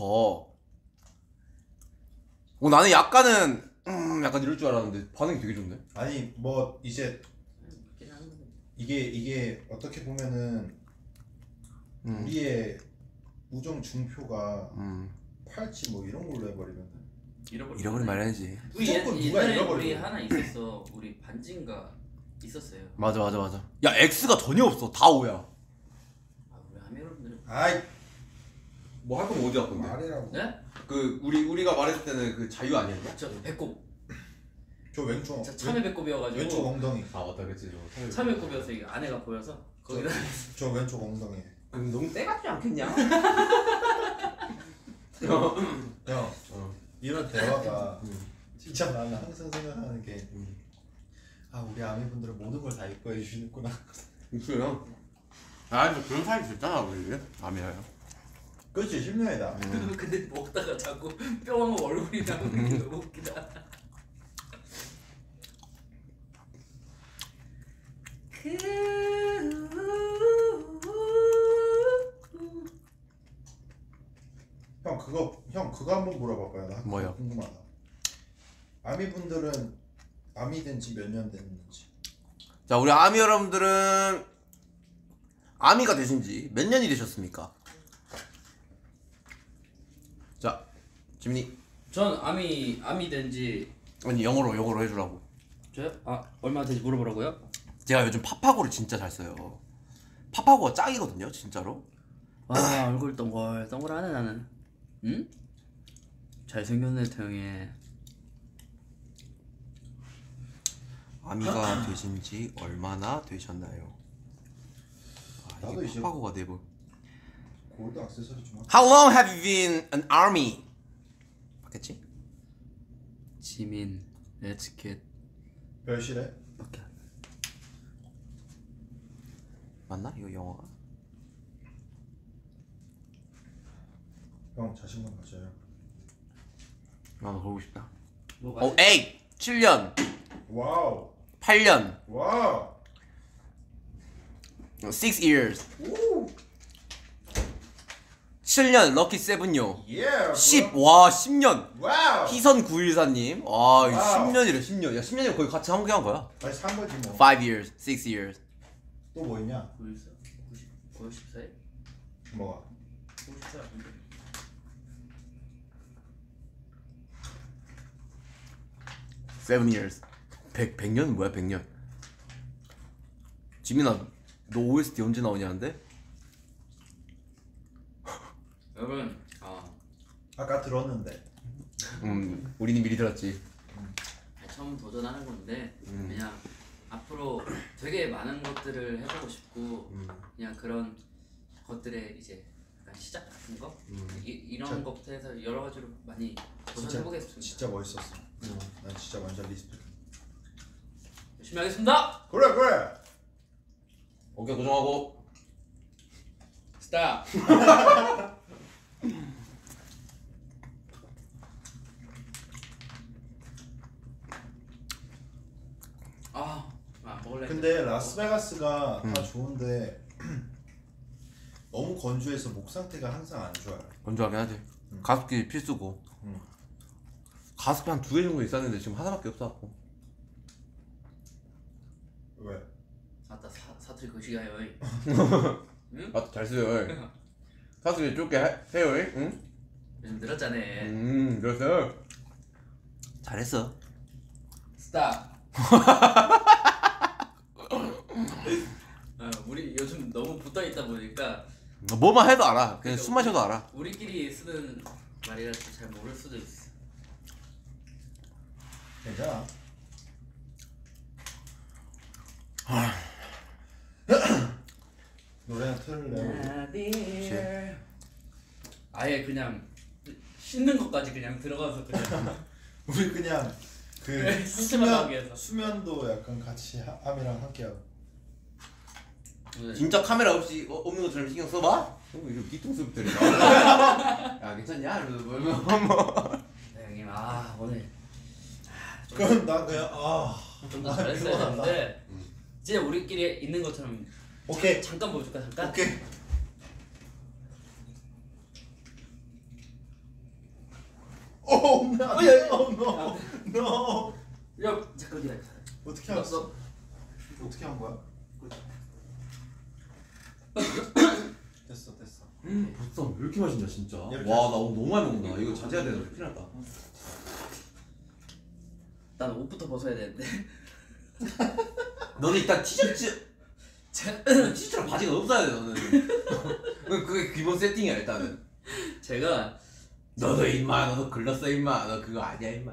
오 나는 약간은 음 약간 이럴 줄 알았는데 반응이 되게 좋네. 아니 뭐 이제 그냥 하는 건데. 이게 이게 어떻게 보면은 음. 우리의 우정 중표가 음 팔찌 뭐 이런 걸로 해버리면 잃어버리. 잃어버린 말해야지. 우리 옛, 무조건 누가 옛날에 잃어버리고. 우리 하나 있었어. 우리 반지인가 있었어요. 맞아 맞아 맞아. 야 X가 전혀 없어. 다 O야. 아 우리 아미 여러분들은 아이 뭐 할 거면 어디 할 건데? 말이라고. 네? 그 우리 우리가 말했을 때는 그 자유 아니었냐? 저 배꼽. 저 왼쪽 저 참외 배꼽이어가지고. 왼쪽 엉덩이. 아 맞다 그치 저 참외 배꼽이어서 이게 아내가 보여서 거기다. 저 왼쪽 엉덩이. 그럼 너무 때 같지 않겠냐? 형 어. 이런 대화가 음. 진짜 나는 항상 생각하는 게 아 음. 우리 아미분들은 모든 걸 다 이뻐해 주시는구나. 있어요. 아 근데 그런 사이 있잖아 우리 아미야요. 그렇지 십 년이다. 근데 먹다가 자꾸 뿅하고 얼굴이 나오는 게 너무 웃기다. 형 그거 형 그거 한번 물어봐봐요. 나 뭐요? 궁금하다. 아미분들은 아미 된 지 몇 년 됐는지. 자 우리 아미 여러분들은 아미가 되신 지 몇 년이 되셨습니까? 자 지민이 전 아미 아미 된지 아니 영어로 영어로 해주라고. 저요? 아 얼마 된지 물어보라고요? 제가 요즘 파파고를 진짜 잘 써요. 파파고가 짱이거든요 진짜로. 와 얼굴 동글 동글하네 나는. 응? 잘생겼네 태영이. 아미가 되신 지 얼마나 되셨나요? 나도 이제 파고가 내부. 골드 액세서리 좀 할게. How long have you been an army? 맞겠지? 지민 렛츠켓 별실해? 오케이. 맞나 이거 영어가? 형 자신감 가져요. 나도 보고 싶다. 뭐가 어, 에잇! 칠 년, 와우. 팔 년, 와우. six years. 오. 칠 년 럭키 세븐요. 예. 십, 와, 십 년. 와우. 희선 구일사님. 와, 이거 와우. 십 년이래, 십 년. 야, 십 년이면 거의 같이 함께 한 거야. 아니 산 거지 뭐. five years, six years. 또 뭐 있냐? 구십사 구십사 뭐가? 구십사 seven years. 백, 백 년은 뭐야, 백 년. 지민아, 너 오에스티 언제 나오냐는데? 여러분 아 아까 들었는데. 음, 우리는 미리 들었지. 처음 도전하는 건데 음. 그냥 앞으로 되게 많은 것들을 해보고 싶고 음. 그냥 그런 것들의 이제 약간 시작 같은 거 음. 이, 이런 자, 것부터 해서 여러 가지로 많이 진짜 도전해보겠습니다. 진짜 멋있었어. 난 진짜 완전 리스펙. 열심히 하겠습니다. 그래 그래. 오케이, 고정하고. 스탑. 아, 아 먹을래. 근데 라스베가스가 음. 다 좋은데 너무 건조해서 목 상태가 항상 안 좋아요. 건조하긴 하지. 음. 가습기 필수고. 음. 가습기 한 두 개 정도 있었는데 지금 하나밖에 없어갖고. 왜? 아따 사 사투리 거시가요. 응? 아, 잘 쓰요. 가습기 좁게 해- 해요. 응? 요즘 늘었잖아. 음, 그랬어. 잘했어. 스탑. 아, 우리 요즘 너무 붙어 있다 보니까 뭐만 해도 알아. 그냥 숨 마셔도 알아. 우리끼리 쓰는 말이라서 잘 모를 수도 있어. 괜찮아. 노래나 틀래. 아예 그냥 씻는 것까지 그냥 들어가서 그냥 우리 그냥 그 네, 수면 나오게 해서. 수면도 약간 같이 하- 함이랑 함께하고. 진짜 카메라 없이 어, 없는 것처럼 신경 써봐? 어, 이거 뒤통수부터 이렇게 나와. 야, 괜찮냐? 이러면서 뭐, 뭐. 네, 형님 아 오늘 그럼 나 그냥 아 좀 더 아, 잘했어야 피곤하다. 되는데 진짜 우리끼리 있는 것처럼 오케이. 잠깐 보여줄까 잠깐? 오케이. 오, 나, 어, 야, 야. no, no, no. 야 잠깐 기다려. 어떻게 알았어? 어떻게 한 거야? 됐어, 됐어. 벌써 왜 이렇게 맛있냐 진짜. 와, 이렇게 나 오늘 너무 많이 먹는다. 이거 자제해야 되는데 큰일 났다. 난 옷부터 벗어야 되는데. 너는 일단 티셔츠 티셔츠랑 바지가 없어야 돼 너는. 그게 기본 세팅이야 일단은. 제가 너도 임마, 너도 글렀어 임마, 너 그거 아니야 임마.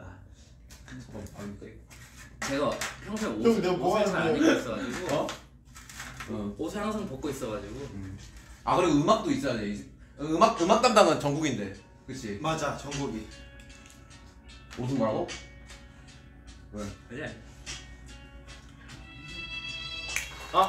제가 평소에 형, 옷을, 내가 뭐 옷을 잘 안 하는데? 입고 있어가지고 어? 어. 옷을 항상 벗고 있어가지고 아, 그리고 음악도 있어야 돼. 음악 음악 담당은 정국인데, 그렇지? 맞아, 정국이. 옷은 뭐라고? 왜? 그래. 아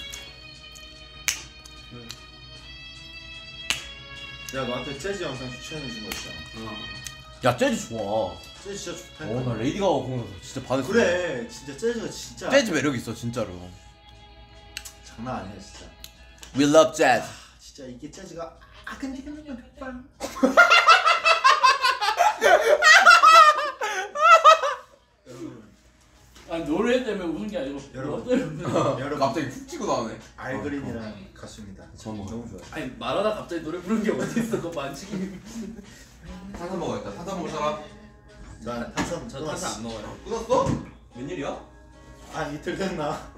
야, 너한테 재즈 영상 추천해 준 거 있잖아. 어. 야, 재즈 좋아. 재즈 진짜 좋다. 어, 나 레이디 가가 공연에서 진짜 받을 수 있어. 그래, 진짜 재즈가 진짜 재즈 매력 있어 진짜로. 장난 아니야, 진짜. We love jazz. 진짜 이게 재즈가 아 근데 근데 근데 빵. 여러분, 아 노래 때문에 우는 게 아니고 여러분. 너 때문에. 여러분 갑자기 푹 치고 나오네. 알그린이랑 가수입니다. 저는 너무 좋아요. 아니 말하다 갑자기 노래 부르는 게 어디 있어? 그거 만지기. 탄산 먹어야겠다. 탄산 먹을 사람? 난 탄산 저 끊었어. 탄산 안 먹어요. 끊었어? 웬일이야? 아 이틀 됐나?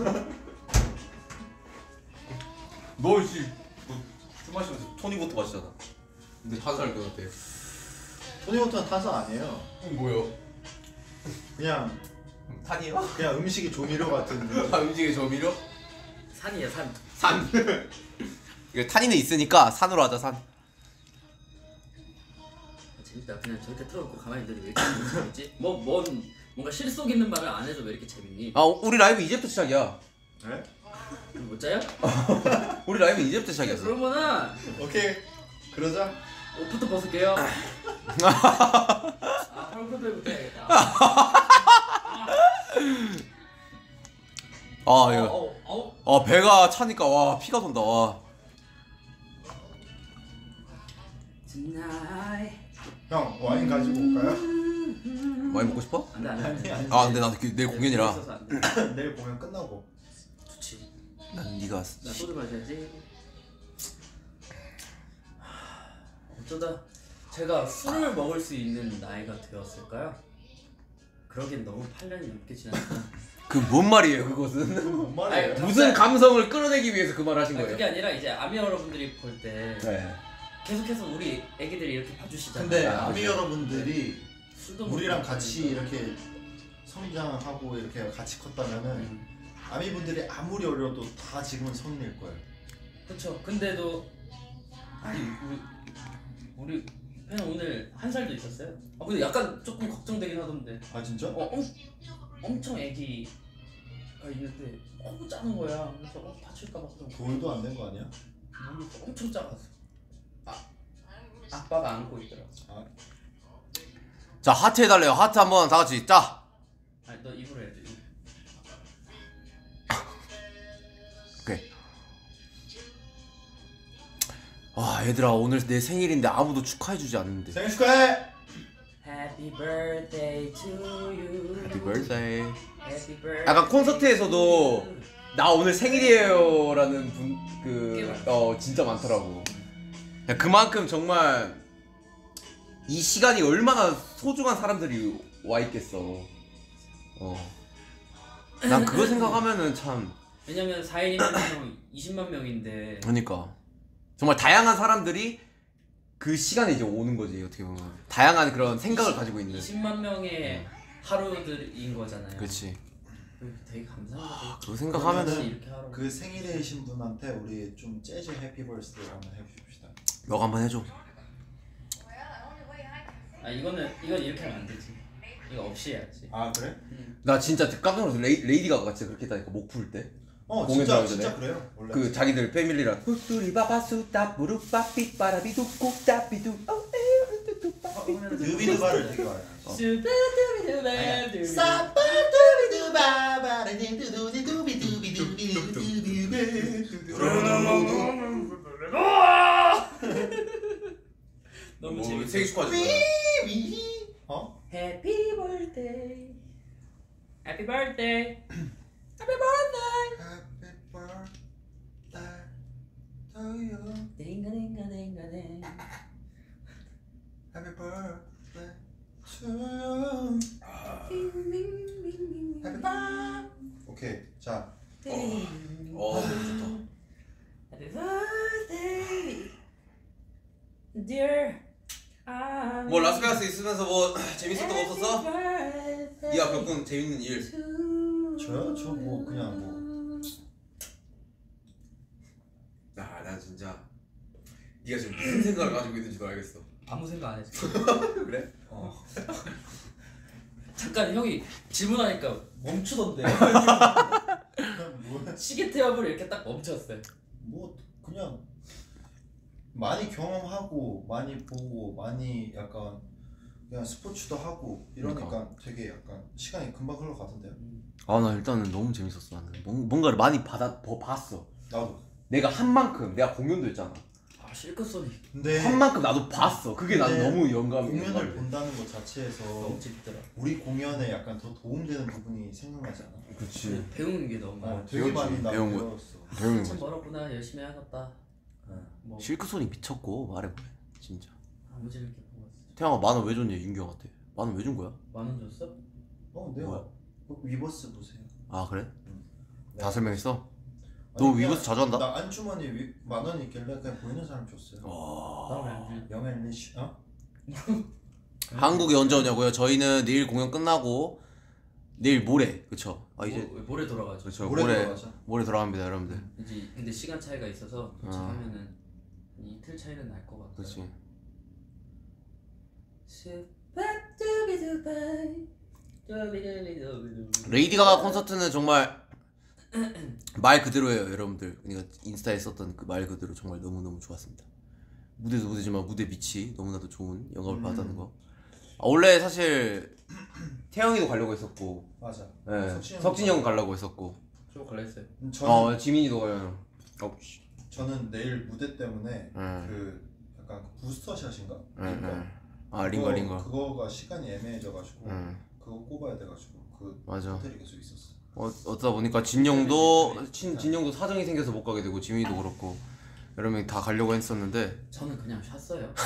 너 씨, 술 마시면서 토니보트 마시잖아. 근데 탄산을 끊었대. 토니워터는 탄산 아니에요. 그럼 뭐요? 그냥 탄이요? 그냥 음식의 조미료 같은 느낌. 아, 음식의 조미료? 산이에요 산. 산. 이거 탄이는 있으니까 산으로 하자 산. 재밌다. 그냥 저렇게 틀어놓고 가만히 있는데 왜 이렇게 재밌지? 뭐, 뭔 뭔가 실속 있는 말을 안 해도 왜 이렇게 재밌니? 아 우리 라이브 이제부터 시작이야. 네? 못 자요? 우리 라이브 이제부터 시작이었어. 그러면은 오케이 그러자. 옷부터 벗을게요. 아 헐크들부터 해야겠다. 아 이거. 어, 어, 어. 아 배가 차니까 와 피가 돈다. 와. Tonight. 형 와인 가지고 올까요? 많이 먹고 싶어? 안돼 안돼 안돼. 아니, 아니. 아 근데 나 내일 공연이라. 있어서 안 돼. 내일 공연 끝나고. 좋지. 난 네가 나 소주 마셔야지. 어쩌다 제가 술을 먹을 수 있는 나이가 되었을까요? 그러긴 너무 팔 년이 넘게 지났다. 그 뭔 말이에요 그것은? 뭔 말이에요? 아니, 무슨 감성을 끌어내기 위해서 그 말을 하신 아니, 거예요? 그게 아니라 이제 아미 여러분들이 볼 때 네. 계속해서 우리 애기들이 이렇게 봐주시잖아요. 근데 아, 아미 그렇죠. 여러분들이 술도 우리랑 먹고 같이 그러니까. 이렇게 성장하고 이렇게 같이 컸다면은 음. 아미 분들이 아무리 어려도 다 지금은 성인일 거예요. 그쵸. 근데도 아니 우리 우리 팬 오늘 한 살도 있었어요. 아 근데 약간 조금 걱정되긴 하던데. 아 진짜? 어, 엄, 엄청 애기가 있는데 너무 작은 거야. 그래서 어, 다칠까봐 좀 돌도 안 된 거 아니야? 너무 엄청 작았어. 아 아빠가 안고 있더라고. 아, 자 하트 해달래요. 하트 한번 다 같이 짜. 아니 너 입으로 해야지. 오케이. 와 얘들아 오늘 내 생일인데 아무도 축하해주지 않는데. 생일 축하해! Happy birthday to you. Happy birthday. Happy birthday. 약간 콘서트에서도 나 오늘 생일이에요라는 분 꽤 그 많죠. 어 진짜 많더라고. 야, 그만큼 정말 이 시간이 얼마나 소중한 사람들이 와 있겠어. 어. 난 그거 생각하면은 참. 왜냐면 사 일이면 이십만 명인데 그러니까 정말 다양한 사람들이 그 시간에 이제 오는 거지 어떻게 보면 다양한 그런 생각을 가지고 있는. 이십만 명의 하루들인 거잖아요. 그렇지. 되게 감사하다. 그거 생각하면은 같이 이렇게 하러. 그 생일이신 분한테 우리 좀 재즈 해피 버스데이 한번 해줍시다. 너가 한번 해줘. 아 이거는 이건 이렇게 하면 안 되지. 이거 없이 해야지. 아 그래? 나 진짜 깜짝 놀랐어. 레이, 레이디 가가 진짜 그렇게 했다니까 목 풀 때. 어 공연 진짜 들어가기 진짜 전에. 그래요 원래. 그 자기들 패밀리랑 후뚜리바바수따 부루빠삐빠라비두 꼭따비두 드비드바를 되게 많이 하죠. 너무 뭐, 재밌어. 생일 축하하지. 어? Happy birthday. Happy birthday. Happy birthday. Happy birthday to you. 딩가 딩가 딩가 딩. Happy birthday to you. Happy birthday. 오케이 자. 어 너무 좋다. Happy birthday, dear. I'm 뭐 라스베가스 있으면서 뭐 재밌었던 거 Happy 없었어? birthday 네가 겪은 재밌는 일. to 저요? 저 뭐 그냥 뭐 아, 나 진짜 네가 지금 무슨 생각을 가지고 있는지도 알겠어. 아무 생각 안 했어. 그래? 어. 잠깐 형이 질문하니까 멈추던데. 그냥 뭐, 시계 태엽을 이렇게 딱 멈췄어요. 뭐 그냥 많이 경험하고 많이 보고 많이 약간 그냥 스포츠도 하고 이러니까 그러니까. 되게 약간 시간이 금방 흘러가던데요. 아 나 일단은 너무 재밌었어. 나는 뭔- 뭔가를 많이 받아 더 봤어. 나도. 내가 한 만큼 내가 공연도 했잖아. 아 실컷 소리 근데 한 만큼 나도 봤어. 그게 난 근데 너무 영감이. 공연을 영감이 돼. 본다는 것 자체에서 너무 재밌더라. 우리 공연에 약간 더 도움되는 부분이 생각나지 않아? 그렇지. 배우는 게 너무 많아. 어, 되게 배웠지. 많이 나 배운 거. 배웠어. 배우는 참 거지. 멀었구나. 열심히 해야겠다. 어. 뭐 실크손이 미쳤고 말해보래. 진짜. 아무 재밌게 보고 왔어. 태양아 만원 왜 줬냐 윤경한테. 만원 왜 준 거야? 만원 줬어? 어, 내가 뭐야? 어, 위버스 보세요. 아 그래? 네. 다 설명했어? 아니, 너 그냥 위버스 자주 한다? 나 안주머니 위, 만 원 있길래 그냥 보이는 사람 줬어요. 와. 나왜 안 줘? 영앤 리시 어? 한국에 언제 오냐고요? 저희는 내일 공연 끝나고 내일 모레 그쵸? 아 이제 모, 모레 돌아가죠. 그쵸 모레 모레 돌아가죠. 모레 돌아갑니다 여러분들. 이제 근데 시간 차이가 있어서 도착하면은 이틀 차이는 날 것 같아요. 그렇지. 레이디 가가 콘서트는 정말 말 그대로예요 여러분들. 그러니까 인스타에 썼던 그 말 그대로 정말 너무너무 좋았습니다. 무대도 무대지만 무대 밑이 너무나도 좋은 영감을 음. 받았다는 거. 아, 원래 사실 태영이도 가려고 했었고 맞아. 네. 석진이 석진이 형 가려고 했었고 저 갈라 했어요. 저는 어 지민이도 가요. 어, 씨. 저는 내일 무대 때문에 응. 그 약간 부스터 샷인가? 응, 링거. 응. 아 링거 그거- 링거. 그거가 시간이 애매해져가지고 응. 그거 꼽아야 돼가지고 그 맞아. 호텔이 계속 있었어. 어, 어쩌다 보니까 진영도 진, 진영도 사정이 생겨서 못 가게 되고 지민이도 그렇고 여러 명이 다 가려고 했었는데 저는 그냥 쉬었어요.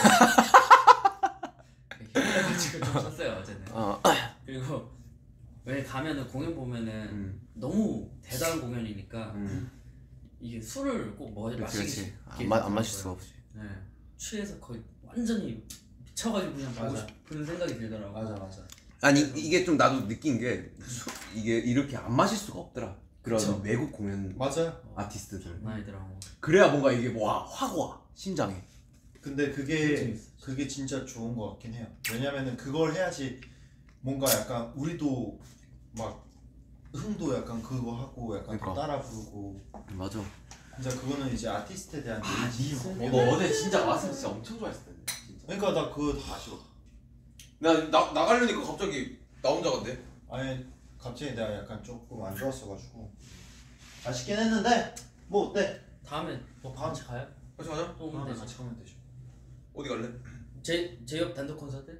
힘들어가지고 좀 쉬었어요 어제는. 어, 그리고 왜 가면은 공연 보면은 음, 너무 대단한 공연이니까 음. 이게 술을 꼭 뭐 그렇지 마시기 그렇지 쉽게 안, 마, 안 마실 되더라고요. 수가 없지. 네. 취해서 거의 완전히 미쳐가지고 그냥 보고 맞아. 싶은 생각이 들더라고. 맞아 맞아. 아니 이게 좀 나도 느낀 게 수, 이게 이렇게 안 마실 수가 없더라. 그런 그쵸. 외국 공연 맞아요. 아티스트들. 나이더라고. 그래야 뭔가 이게 뭐확와 심장에. 근데 그게 재밌어. 그게 진짜 좋은 것 같긴 해요. 왜냐면은 그걸 해야지 뭔가 약간 우리도 막 흥도 약간 그거 하고 약간 그러니까. 따라 부르고 맞아. 진짜 그거는 이제 아티스트에 대한 예의. 어, 너 어제 진짜 마스크 진짜 엄청 좋아했을 텐데. 진짜. 그러니까 나 그거 다 아쉬워. 나, 나 나가려니까 갑자기 나 혼자 간대. 아니 갑자기 내가 약간 조금 안 좋았어가지고 아쉽긴 했는데 뭐 어때? 다음에 뭐 같이 가요? 같이 가자. 또 오면 다음에 되죠. 같이 가면 되죠. 어디 갈래? 제 제옆 단독 콘서트?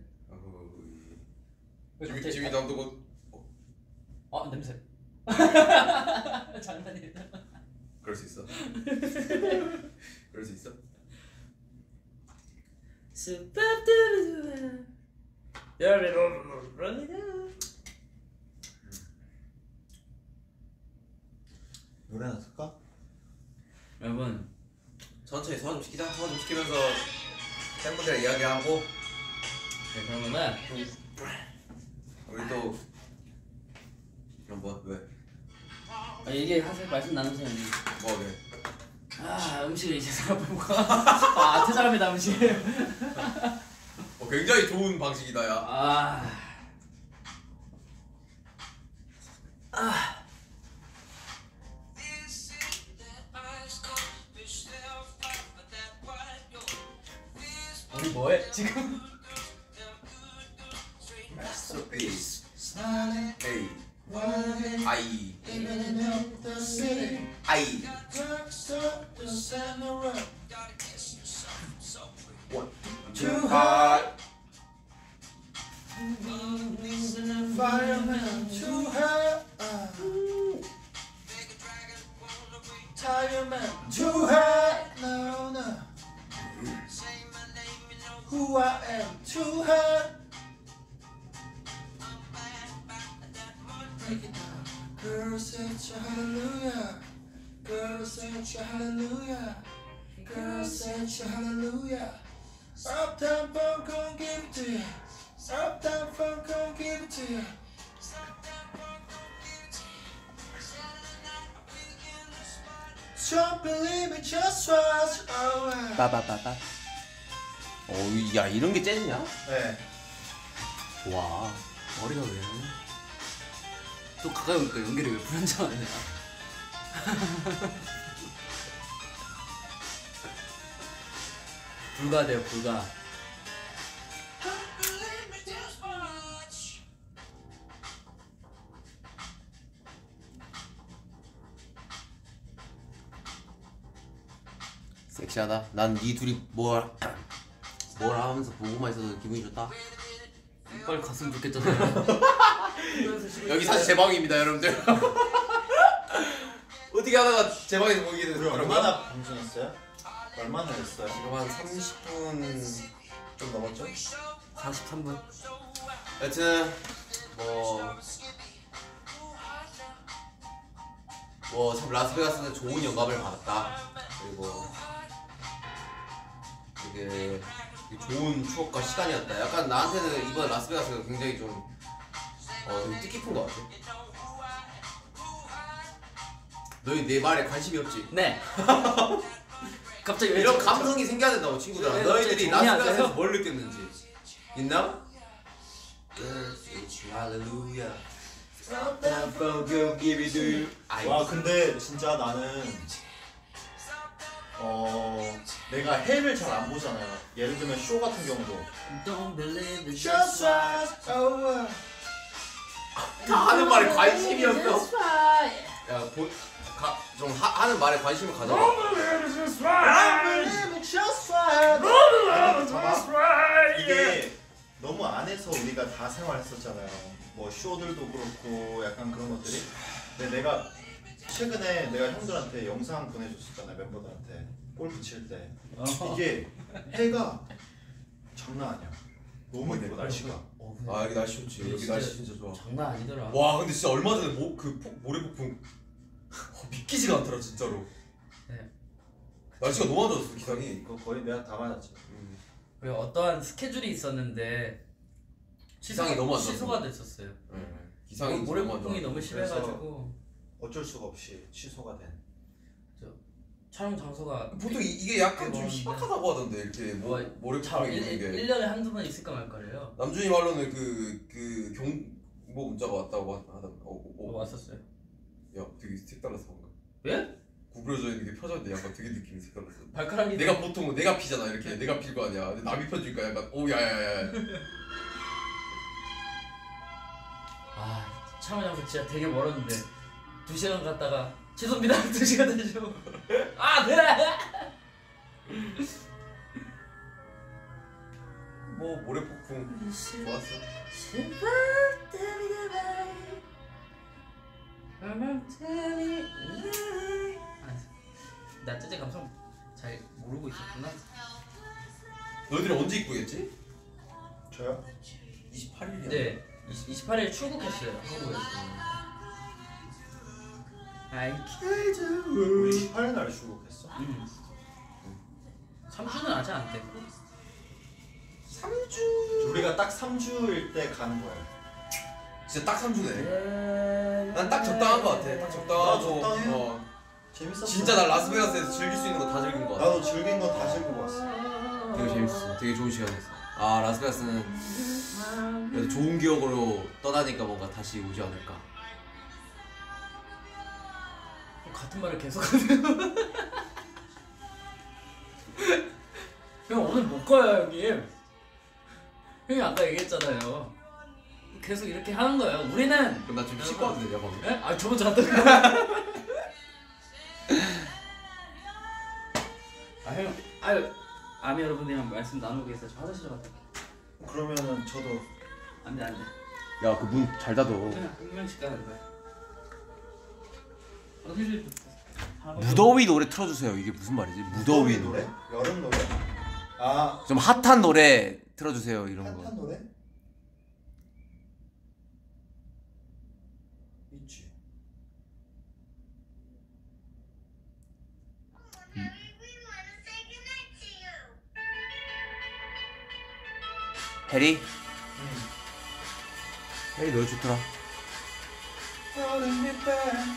왜 지미 갑자기 지미 다- 남도 곧. 아 냄새. 장난이에요. 그럴 수 있어. 그럴 수 있어. 노래나 틀까? 여러분 천천히 소화 좀 시키자. 소화 좀 시키면서 팬분들이랑 이야기하고 네, 그러면은 우리 또 뭐 왜? 아, 얘기 하세요. 말씀 나누세요. 뭐 왜? 아 음식을 이제 생각해볼까? 아 퇴장합니다 음식. 어, 굉장히 좋은 방식이다 야. 아. 우리 뭐해 지금? Masterpiece. Hey. 아이. 아이. One, two, hot. Fireman too hot. Fireman too hot. No no. Who I am too hot. Break it down. Girl say hallelujah. Girl say hallelujah. Girl say hallelujah. Uptown funk gon' give it to you. Uptown funk gon' give it to you. Don't believe me, just watch. Oh, yeah. 빠바바바. 어, 야 이런 게 재즈냐? 네. 와, 머리가 왜? 또 가까이 오니까 연결이 왜 불안정하냐? 불가돼요 불가. 섹시하다. 난 이 둘이 뭘, 뭘 하면서 보고만 있어도 기분이 좋다. 빨리 갔으면 좋겠잖아요. 여기 사실 제 방입니다, 여러분들. 어떻게 하다가 제 방에서 보게 우리 되더라고요. 얼마나 방송했어요? 얼마나 했어요? 지금 한 삼십 분 좀 넘었죠? 사십삼 분. 여튼 뭐. 뭐 참 라스베가스는 좋은 영감을 받았다. 그리고 되게 좋은 추억과 시간이었다. 약간 나한테는 이번 라스베가스가 굉장히 좀 어 되게 뜻깊은 것 같아. 너희 내 말에 관심이 없지? 네. 갑자기 왜 이런 저- 감성이 생겨야 된다고 친구들아. 네, 너희들이 네, 정리하세요. 라스베가스에서 뭘 느꼈는지 있나? 할렐루야. 와 근데 진짜 나는 어 내가 해를 잘 안 보잖아요. 예를 들면 쇼 같은 경우도 Don't believe it. Just right over. 다 하는 말에 관심이 없어. That's right. 야, 보, 가, 좀 하, 하는 말에 관심을 가져. Just right. 이게 너무 안에서 우리가 다 생활했었잖아요. 뭐 쇼들도 그렇고 약간 그런 것들이. 근데 내가 최근에 내가 형들한테 영상 보내줬었잖아요. 멤버들한테 골프 칠 때. 이게 해가 장난 아니야. 너무 예뻐 날씨가. 어, 근데 아 여기 날씨 좋지. 여기 진짜 날씨 진짜 좋아. 장난 아니더라. 와 근데 진짜 얼마 전에 모, 그 폭, 모래 폭풍 어, 믿기지가 않더라 진짜로. 네. 날씨가 너무 안 좋았어 기상이. 이거 거의 내가 다 맞았지. 그 어떠한 스케줄이 있었는데 기상이 너무 안 좋았어. 취소가 됐었어요. 네. 기상이 모래 너무 안 폭풍이 좋았어. 너무 심해가지고 어쩔 수가 없이 취소가 된. 촬영 장소가 보통 이, 이게 약간 좀 그건데. 희박하다고 하던데 이렇게 뭐, 뭐, 모래 잘 폭풍이 있는 게. 일 년에 한두 번 있을까 말까래요. 남준이 말로는 그 그 경보 문자가 왔다고 하- 하던. 어, 어, 어, 어. 왔었어요. 야 되게 색달랐어 방금. 예? 구부러져 있는 게 펴졌는데 약간 되게 느낌이 색달랐어. 발가락이 내가 보통 내가 피잖아 이렇게 내가 필 거 아니야. 근데 남이 펴주니까 약간 오 야야야. 아 촬영 장소 진짜 되게 멀었는데 두 시간 갔다가 죄송합니다 두 시간 되죠. 아 네. 뭐 모래 폭풍 좋았어. 나 진짜 감성 잘 모르고 있었구나. 너희들이 언제 입구겠지? 저요? 이십팔 일이야. 네, 이십팔 일 출국했어요 한국에서. 아이 우리 이십팔 일 날 출국했어. 음. 삼 주는 아직 안 됐고. 삼 주. 우리가 딱 삼 주일 때 가는 거예요. 진짜 딱 삼 주네. 난 딱 적당한 거 같아. 딱 적당하고. 적당해. 어. 재밌었어. 진짜 난 라스베가스에서 즐길 수 있는 거 다 즐긴 거 같아. 나도 즐긴 건 다 즐기고 왔어. 되게 재밌었어. 되게 좋은 시간이었어. 아 라스베가스는 그래도 좋은 기억으로 떠나니까 뭔가 다시 오지 않을까. 같은 말을 계속하네요. 형 오늘 못 가요 형님. 형이 아까 얘기했잖아요. 계속 이렇게 하는 거예요. 우리는 그럼 나 좀 씻고 와도 되냐 방금? 예? 아 저번 주 갔다. 아 형, 아유 아미 여러분이랑 말씀 나누고 있어요. 저 화장실 좀 갔다 올게요. 그러면은 저도 안돼 안돼. 야 그 문 잘 닫어. 그냥 한 명씩 가는 거야. 화장실 좀. 무더위 노래 틀어주세요. 이게 무슨 말이지? 무더위 노래? 여름 노래? 아 좀 핫한 노래 틀어주세요. 이런 거. 핫한 노래? 있지. 해리? 해리 노래 좋더라. Holding me back.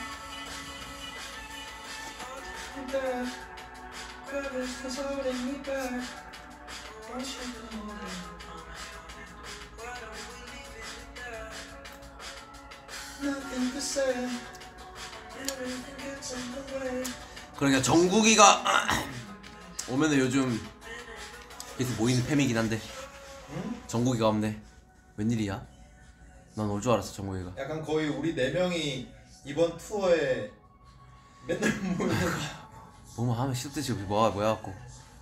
Holding me back. Purpose is holding me back. What should I hold me? Nothing to say. Everything gets in the way. 그러니까 정국이가 오면은 요즘 계속 모이는 팸이긴 한데 응? 정국이가 없네. 웬일이야? 난 올 줄 알았어 정국이가. 약간 거의 우리 네 명이 이번 투어에 맨날 모이는 뭐만 하면 시덥듯이 뭐야 뭐야 갖고.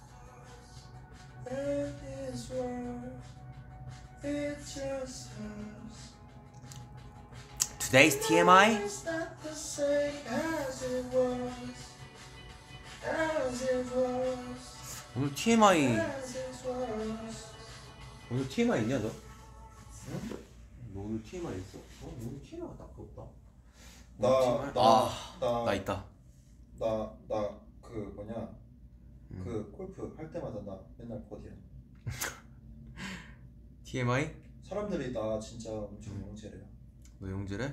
Where is war? It just hurts. Today's 티엠아이? It's not the same as it was. As it was. 오늘 티엠아이 As it was. 오늘 티엠아이 있냐 너? 응? 너 오늘 티엠아이 있어? 어? 오늘 티엠아이 딱 없다. 나, 나, 아, 나, 나 있다. 나, 나, 그 뭐냐, 음. 그 골프 할 때마다 나 맨날 버디야. 티엠아이? 사람들이 나 진짜 엄청 영재래요. 너 영재래?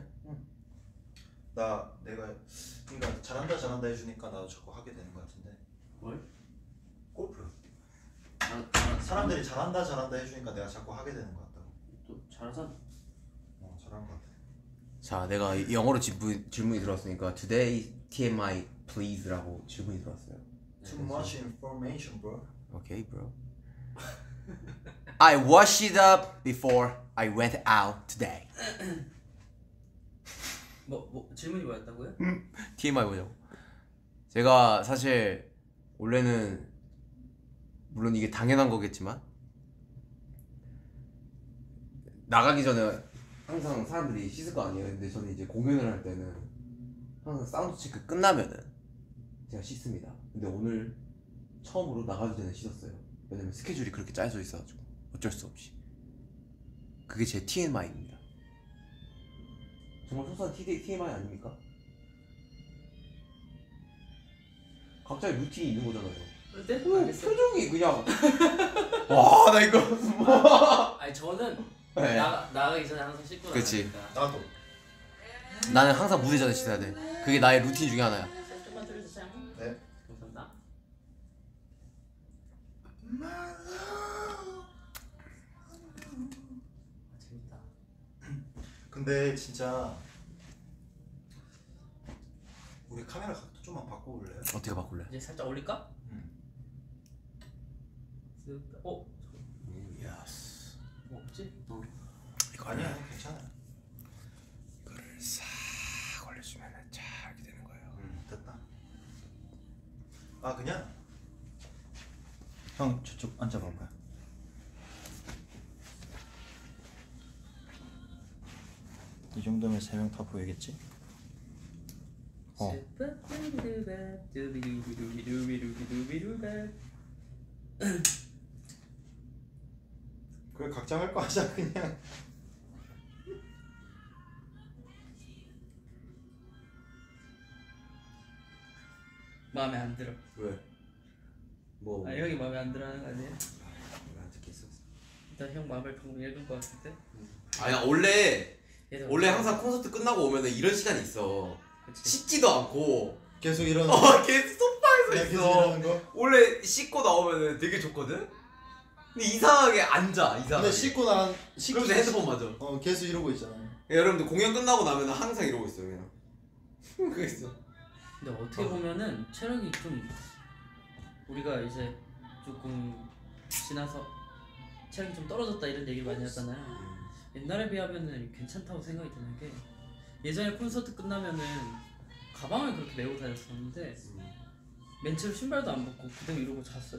나 내가 그러니까 잘한다 잘한다 해주니까 나도 자꾸 하게 되는 것 같은데. 뭘? 골프. 잘, 잘, 사람들이 잘한다 잘한다 해주니까 내가 자꾸 하게 되는 것 같다고. 또 잘하잖아. 어 잘한 것 같아. 자, 내가 이- 영어로 질문, 질문이 들어왔으니까 Today 티엠아이 please라고 질문이 들어왔어요. Too much information, bro. Okay, bro. I washed it up before I went out today. 뭐, 뭐 질문이 뭐였다고요? 티엠아이 보자고. 제가 사실 원래는 물론 이게 당연한 거겠지만 나가기 전에 항상 사람들이 씻을 거 아니에요. 근데 저는 이제 공연을 할 때는 항상 사운드 체크 끝나면은 제가 씻습니다. 근데 오늘 처음으로 나가기 전에 씻었어요. 왜냐면 스케줄이 그렇게 짜여져 있어가지고 어쩔 수 없이. 그게 제 티엠아이입니다. 정말 소소한 티엠아이 아닙니까? 각자의 루틴이 있는 거잖아요. 네? 오, 알겠어. 표정이 그냥 와 나 이거 뭐. 아니 저는 네. 나가, 나가기 전에 항상 씻고 그치. 나가니까. 나도. 나는 항상 무대 전에 씻어야 돼. 그게 나의 루틴 중에 하나야. 조금만 들려주세요. 네. 감사합니다. 아, 재밌다. 근데 진짜 우리 카메라 각도 좀만 바꿔볼래요? 어떻게 바꿀래? 이제 살짝 올릴까? 응. 쓱. 어? 예스. 뭐 없지? 어. 이거 아니야 괜찮아. 이거를 싹 올려주면 쫙 이렇게 되는 거예요. 음 됐다. 아 그냥 형 저쪽 앉아볼까요? 이 정도면 세 명 다 보이겠지? 어. 그래 각자 할 거 하자 그냥. 마음에 안 들어. 왜? 뭐? 아 형이 마음에 안 들어하는 거 아니에요? 안 듣겠어. 일단 형 마음을 방금 읽은 거 같은데. 아니야 원래 얘들 원래 어떡해? 항상 콘서트 끝나고 오면은 이런 시간이 있어. 그치. 씻지도 않고 계속 이러는 어 계속 소파에서 그냥 계속 있어. 이러는 거? 원래 씻고 나오면은 되게 좋거든. 근데 이상하게 앉아 이상하게. 근데 씻고 난 씻기 그러면서 핸드폰 맞아. 어 계속 이러고 있잖아. 여러분들 공연 끝나고 나면 항상 이러고 있어요 그냥. 그거 있어. 근데 어떻게 어. 보면은 체력이 좀 우리가 이제 조금 지나서 체력이 좀 떨어졌다 이런 얘기를 많이 하잖아요. 옛날에 비하면은 괜찮다고 생각이 드는 게 예전에 콘서트 끝나면은 가방을 그렇게 메고 다녔었는데 맨 처음 신발도 안 벗고 그대로 이러고 잤어요.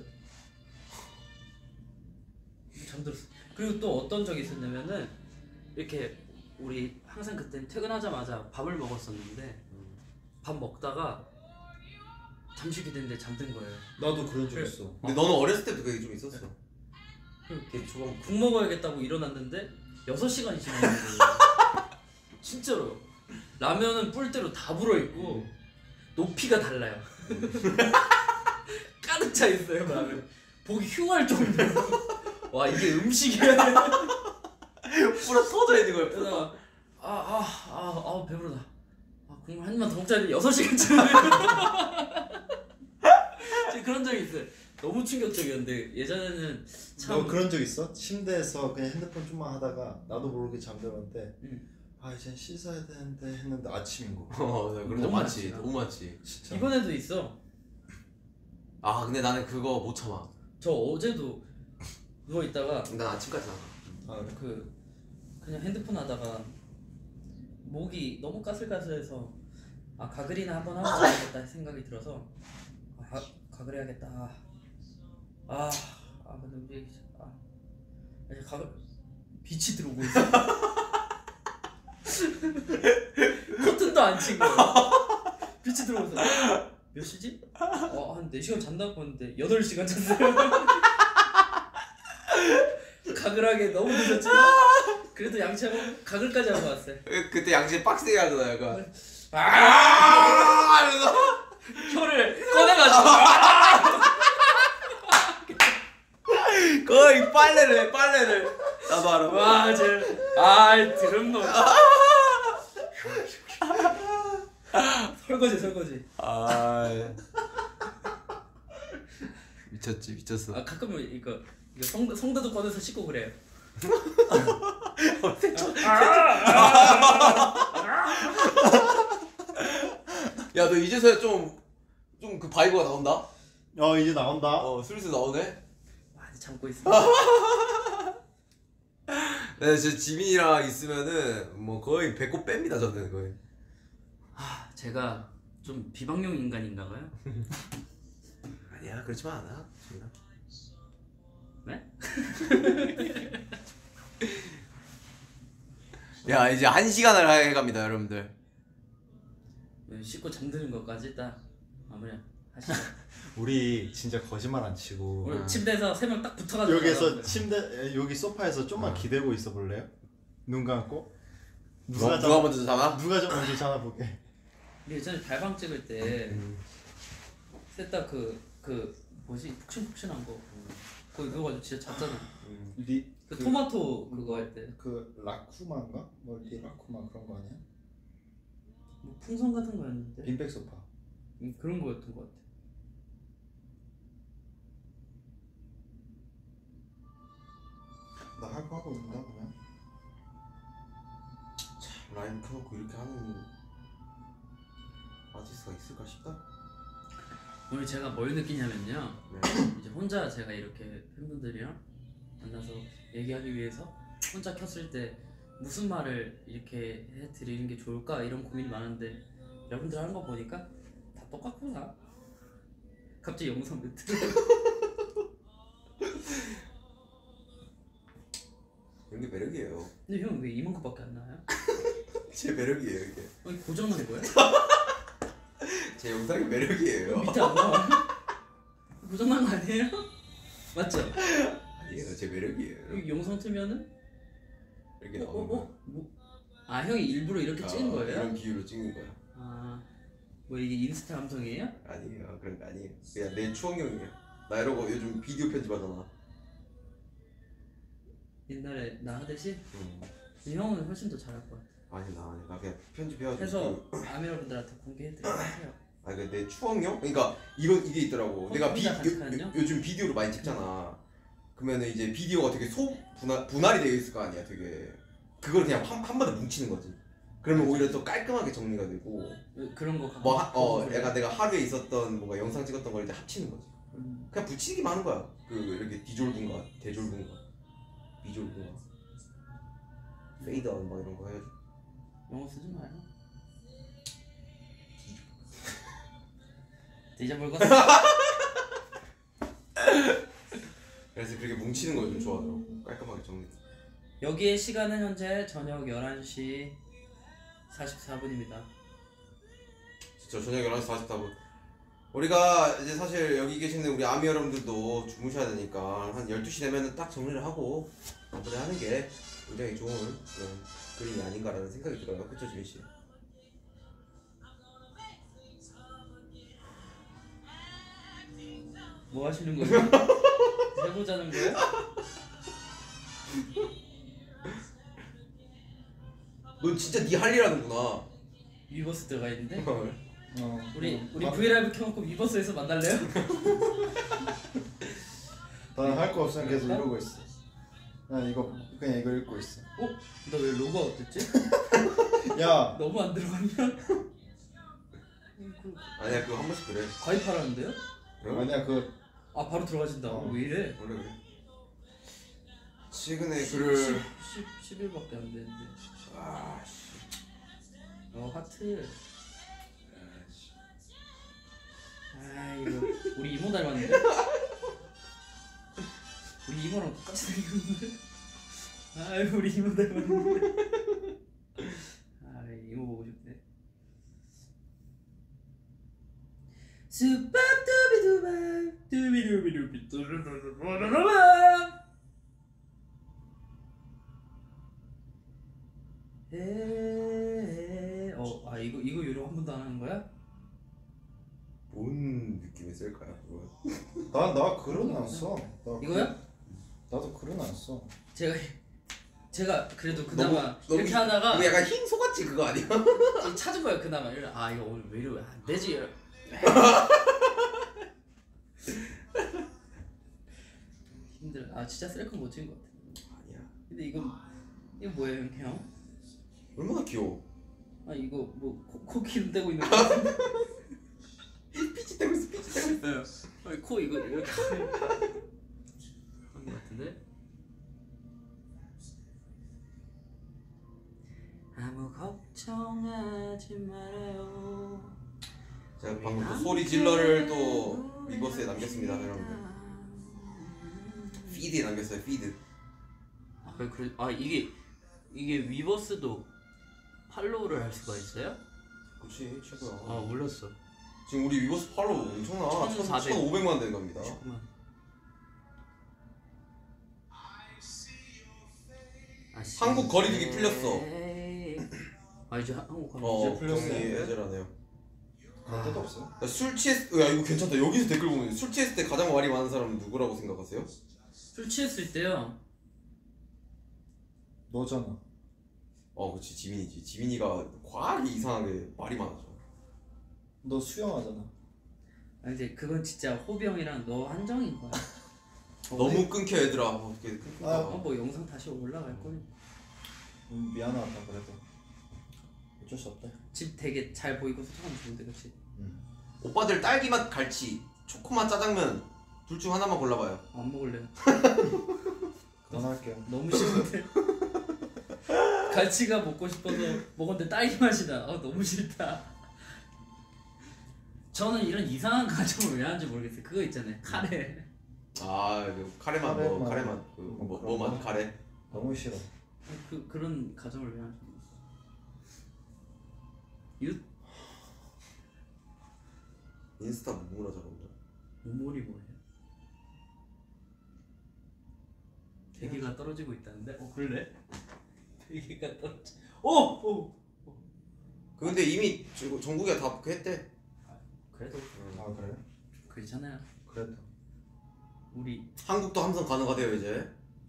잠들었어. 그리고 또 어떤 적이 있었냐면은 이렇게 우리 항상 그땐 퇴근하자마자 밥을 먹었었는데 밥 먹다가 잠시 기대는데 잠든 거예요. 나도 그런 적 그래. 있어. 근데 너는 어렸을 때도 그게 좀 있었어. 그 되게 초반. 국 먹어야겠다고 일어났는데 여섯 시간이 지났는 거예요. 진짜로. 라면은 뿔대로 다 불어있고 높이가 달라요. 가득 차 있어요 라면. 보기 흉할 정도로. 와 이게 음식이야. 불어 터져 있는 거야. 그러다가 아아아 아, 아, 배부르다. 아 국물 한 입만 더 먹자 했는데 여섯 시간쯤. 그런 적이 있어요. 너무 충격적이었는데 예전에는 참. 너 그런 적 있어? 침대에서 그냥 핸드폰 좀만 하다가 나도 모르게 잠들었는데 응. 아 이제 씻어야 되는데 했는데 아침인 거. 어, 네, 그런 적 너무 많지. 많지. 너무 많지. 진짜. 이번에도 있어. 아 근데 나는 그거 못 참아. 저 어제도 누워 있다가 난 아침까지 나가. 아 그래? 그 그냥 핸드폰 하다가 목이 너무 까슬까슬해서 아 가글이나 한번 하고 자야겠다 생각이 들어서 아 가, 가글해야겠다. 아, 아 근데 우리 애기 아 이제 가글 빛이 들어오고 있어. 커튼도 안 친 거야. 빛이 들어오고 있어. 몇 시지? 어, 한 네 시간 잔다고 했는데 여덟 시간 잤어요. 가글하게 너무 늦었지만 그래도 양치하고 가글까지 하고 왔어요. 그- 그때 양치 빡세게 하잖아 약간. 아! 이러면서 혀를 꺼내가지고 거의 빨래를 해 빨래를. 나도 알아. 와, 쟤, 아, 드럼 놈. 설거지 설거지. 아 미쳤지 미쳤어. 아 가끔은 이거 이거 성 성대도 꺼내서 씻고 그래요. 야 너 이제서야 좀 좀 그 바이브가 나온다. 어 이제 나온다. 어 슬슬 나오네. 많이 참고 있어. 네, 진짜 지민이랑 있으면은 뭐 거의 배꼽 뺍니다 저는 거의. 아 제가 좀 비방용 인간인가봐요. 아니야 그렇지만 않아. 지민아. 네? 야 이제 한 시간을 해갑니다 여러분들. 씻고 잠드는 것까지 딱 마무리 하시죠. 우리 진짜 거짓말 안 치고 우리 침대에서 세 명 딱 붙어가지고 여기에서 나가는데. 침대 여기 소파에서 좀만 어. 기대고 있어 볼래요? 눈 감고 누가, 자- 누가 먼저 자나? 누가 좀 먼저 자나 보게. 우리 예전에 달방 찍을 때 음. 셋 다 그 그 뭐지 푹신푹신한 거 그거 이거 가지고 진짜 잤잖아. 리, 그, 토마토 그거 할 때 그 라쿠마인가? 멀티 라쿠마 그런 거 아니야? 뭐 풍선 같은 거였는데 빈백 소파. 음, 그런 거였던 것 같아. 나 할 거 하고 있나 그냥? 라인 켜놓고 이렇게 하는 아티스트가 있을까 싶다. 오늘 제가 뭘 느끼냐면요. 네. 이제 혼자 제가 이렇게 팬분들이랑 만나서 얘기하기 위해서 혼자 켰을 때 무슨 말을 이렇게 해드리는 게 좋을까 이런 고민이 많은데 여러분들 하는 거 보니까 다 똑같구나. 갑자기 영상 멘트. 이게 매력이에요. 근데 형 왜 이만큼밖에 안 나와요? 제 매력이에요 이게. 아니 고장난 거야? 제 영상이 매력이에요. 밑에 안 나와? 고장난 거 아니에요? 맞죠? 아니에요 제 매력이에요. 이 영상 틀면은 이렇게 어, 나오는 어, 거야. 어? 뭐? 아 형이 일부러 이렇게 찍은 아, 거예요? 이런 비율로 찍는 거야. 아, 뭐 이게 인스타 감성이에요? 아니에요 그런 거 아니에요. 그냥 내 추억용이에요. 나 이러고 요즘 비디오 편집하잖아. 옛날에 나 하듯이? 음. 근데 형은 훨씬 더 잘할 것 같아. 아니 나 아니 나 그냥 편집해가지고. 해서 그- 아미러분들한테 공개해드리고 하세요. 아 그 내 추억용? 그러니까 이건 이게 있더라고. 어, 내가 비 혼자 같이 요, 가는요? 요, 요즘 비디오를 많이 찍잖아. 그러면은 이제 비디오가 되게 소 분할 분할이 되어 있을 거 아니야. 되게 그걸 그냥 한, 한 번에 뭉치는 거지. 그러면 오히려 더 깔끔하게 정리가 되고 그런 거 갖고 뭐 하, 어 그래. 내가 내가 하루에 있었던 뭔가 영상 찍었던 걸 이제 합치는 거지. 음. 그냥 붙이기만 하는 거야. 그 이렇게 디졸분과 대졸분과 비졸분과 페이드아웃 막 이런 거 해가지고. 영어 쓰지 마요. 디저블 거. 그래서 그렇게 뭉치는 걸 좀 좋아하더라고. 깔끔하게 정리. 여기의 시간은 현재 저녁 열한 시 사십사 분입니다. 진짜 저녁 열한 시 사십사 분. 우리가 이제 사실 여기 계시는 우리 아미 여러분들도 주무셔야 되니까 한 열두 시 되면은 딱 정리를 하고 마무리하는 게 굉장히 좋은 그런 그림이 아닌가라는 생각이 들어요. 그쵸 지민 씨? 뭐 하시는 거예요? 해보자는 거예요? 넌 진짜 네 할 일 하는구나. 위버스 들어가 있는데? 어. 우리 우리 나- 브이라이브 켜놓고 위버스에서 만날래요? 나는 할 거 없으면 계속 이러고 있어. 난 이거 그냥 이거 읽고 있어. 어? 나 왜 로그가 어땠지? 야, 너무 안 들어갔냐? 아니야 그거 한 번씩 그래. 가입하라는데요? 응? 아니야 그 아 바로 들어가진다. 어. 왜 이래? 원래 그래. 최근에 글을 십 일밖에 안 되는데. 아 씨. 어 하트. 아 이거 우리 이모 닮았는데? 우리 이모랑 똑같이 생겼는데? 아 우리 이모 닮았는데? 아 이모 보고 싶네. 스밥두비두바 두비두비두비 뚜루루루루루루바 에에에 어아 이거 이거 요령 한 번도 안 하는 거야? 뭔 느낌이 쓸까요 그거? 나 나 글은 안 써. 나 이거요? 글- 나도 글은 안 써. 제가 제가 그래도 그나마 너무- 너무 이렇게 이- 하다가 이거 약간 흰 소같이 그거 아니야? 찾은 거예요 그나마. 이래, 아 이거 오늘 왜 이러면 안 되지. 이래. 힘들어. 아 진짜 셀카 못 찍은 것 같아. 아니야. 근데 이거 이거 뭐예요 형? 얼마나 귀여워. 아 이거 뭐 코 코 기름 떼고 있는 거 같은데. 피치 떼고 있어, 피치 떼고 있어. 아니, 코 이거 이렇게 한거 같은데. 아무 걱정하지 말아요. 제가 방금 또 소리 질러를 또 위버스에 남겼습니다, 여러분들. 피드에 남겼어요, 피드. 아, 그래, 그래, 아 이게 이게 위버스도 팔로우를 할 수가 있어요? 그렇지, 최고야. 아 몰랐어. 지금 우리 위버스 팔로우 엄청나. 천사백. 천오백만 된 겁니다. 잠깐만. 아, 한국 거리두기 풀렸어. 아 이제 한국 거리두기 어, 이제 풀렸어요. 경리 애절하네요. 그런 데도 없어요. 야, 술 취했, 야 이거 괜찮다. 여기서 댓글 보면 술 취했을 때 가장 말이 많은 사람은 누구라고 생각하세요? 술 취했을 때요. 너잖아. 어, 그렇지 지민이지. 지민이가 과하게 이상하게 말이 많아져. 너 수영하잖아. 아 이제 그건 진짜 호병이랑 너 한정인 거야. 너무 끊겨 얘들아. 어떻게 끊겨? 아, 어, 뭐 영상 다시 올라갈 거니. 음, 미안하다 그래도. 어쩔 수 없다. 집 되게 잘 보이고 소통하면 좋은데 그치? 음. 오빠들 딸기맛 갈치, 초코맛 짜장면 둘 중 하나만 골라봐요. 안 먹을래요. 그만할게요. 너무 싫은데. 갈치가 먹고 싶어서 먹었는데 딸기 맛이 나. 아 너무 싫다. 저는 이런 이상한 가정을 왜 하는지 모르겠어요. 그거 있잖아요. 카레. 아, 그 카레맛 뭐 카레맛. 카레맛 뭐 그뭐맛 그런 거? 카레. 너무 싫어. 그 그런 가정을 왜 하는지 모르겠어요. 유 인스타 무무라 저런다. 우물이 뭐예요? 대기가 떨어지고 있다는데? 어 그래? 대기가 떨어져. 오! 오! 근데 이미 저- 정국이가 다 그 했대. 그래도 아 그래? 괜찮아요. 그래도. 우리 한국도 함성 가능하대요 이제.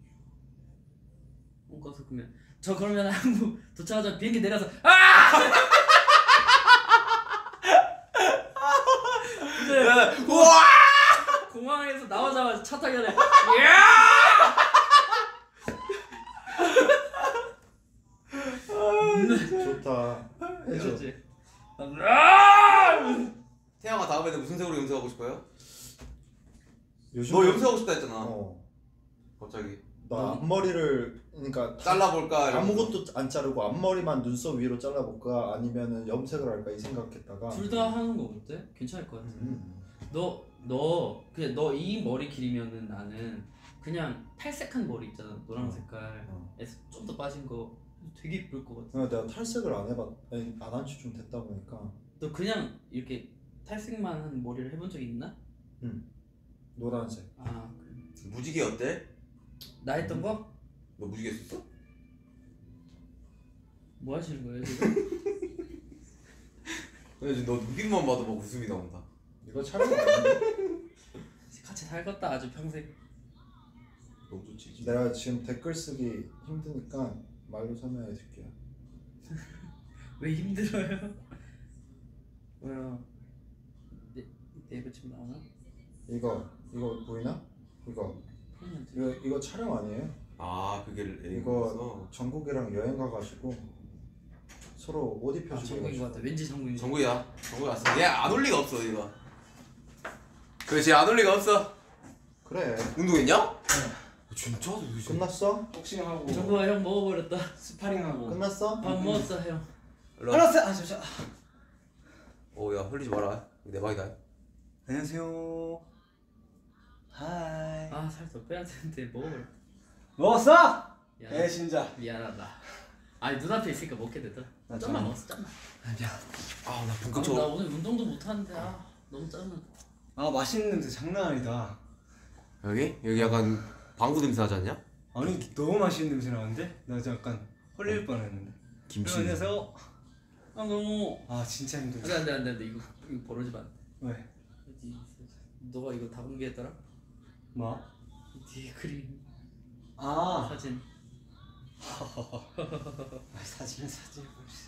홈가서 그러면 저 그러면 한국 도착하자 비행기 내려서 아! 근데 우와! 공항에서 나오자마자 차 타기 전에 야! 좋다. 해줘. 그렇지. 아! 태양아 다음에는 무슨 색으로 염색하고 싶어요? 요즘 너 염색하고 싶다 했잖아. 어. 갑자기. 나 앞머리를 그러니까 잘라볼까? 이러면서. 아무것도 안 자르고 앞머리만 눈썹 위로 잘라볼까 아니면은 염색을 할까 이 생각했다가 둘 다 하는 거 어때? 괜찮을 것 같아. 음. 너, 너, 그냥 너 이 머리 길이면은 나는 그냥 탈색한 머리 있잖아. 노란 어. 색깔에서 어. 좀 더 빠진 거 되게 이쁠 것 같아. 그러니까 내가 탈색을 안 해봤 안 한 지 좀 됐다 보니까 너 그냥 이렇게 탈색만 한 머리를 해본 적 있나? 노란색. 아, 그래. 무지개 어때? 나 했던 거? 너 무지개 썼어? 뭐 하시는 거예요 지금? 근데 지금 너 눈빛만 봐도 막 웃음이 나온다. 이거 촬영 아닌데? 같이 살겠다 아주 평생. 너무 좋지. 내가 지금 댓글 쓰기 힘드니까 말로 설명해 줄게요. 왜 힘들어요? 뭐야? 네, 네이버 지금 나오나? 이거 이거 보이나? 이거 팬이한테. 이거 이거 촬영 아니에요? 아 그게 이거 정국이랑 여행 가가지고 서로 옷 아 입혀주고 정국인 것 같아. 왠지 정국인 것 같아. 정국이야. 정국이 왔어. 얘안 올 리가 없어 이거. 그렇지 안 올 리가 없어. 그래. 운동했냐? 진짜? 끝났어? 복싱하고 정국아 형 먹어버렸다. 스파링하고 끝났어? 밥 먹었어 형. 알았어. 아 잠시만. 오야 흘리지 마라. 내 방이다. 안녕하세요. 하이. 아 살 더 빼야 되는데 먹어버렸다. 먹었어? 미안. 애 진짜. 미안하다. 아니 눈앞에 있으니까 먹게 되더라. 나 좀만 좀- 먹었어 좀만. 아니야. 아나 아, 나 본격적으로. 오늘 운동도 못 하는데 아 너무 짜증나. 아 맛있는 냄새 장난 아니다. 여기 여기 약간 방구 냄새 나지 않냐? 아니 너무 맛있는 냄새 나는데? 나 진짜 약간 헐릴 뻔했는데. 김치. 그럼 안녕하세요. 아 너무. 아 진짜 힘들어. 안돼 안돼 안돼 안돼 이거 이거 버리지 마. 왜? 어디 너가 이거 다 공개했더라? 뭐? 뒤에 그림 아 사진. 아, 사진 사진.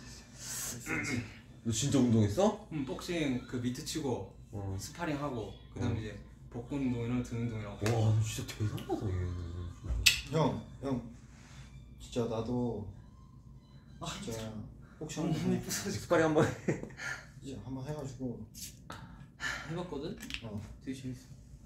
너 진짜 운동했어? 음, 복싱 그 미트 치고 어. 스파링 하고 그다음에 어. 이제 복근 운동이랑 등 운동이랑. 와, 너 진짜 대단하다 얘는. 형, 형 진짜 나도 진짜 복싱 한번 해. 스파링 한번 해. 이제 한번 해가지고 해봤거든? 어. 되게 재밌어.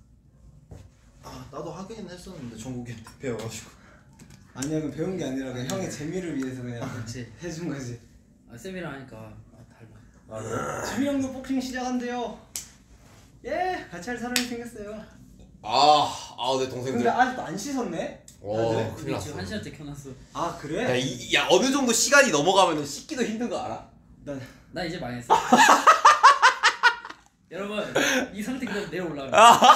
아 나도 하긴 했었는데 정국이한테 배워가지고. 아니야, 그 배운 게 아니라 그냥 형의 재미를 위해서 그냥 그치. 해준 거지. 아 쌤이랑 하니까 아, 달라. 아 그래? 지민 형도 복싱 시작한대요. 예, 같이 할 사람이 생겼어요. 아, 아, 내 동생들. 근데 아직도 안 씻었네? 와, 다들? 큰일 우리 났어. 지금 한 시간째 켜놨어. 아 그래? 야, 이, 야, 어느 정도 시간이 넘어가면 씻기도 힘든 거 알아? 난 나 이제 망했어. 여러분 이 상태 그대로 내려올라면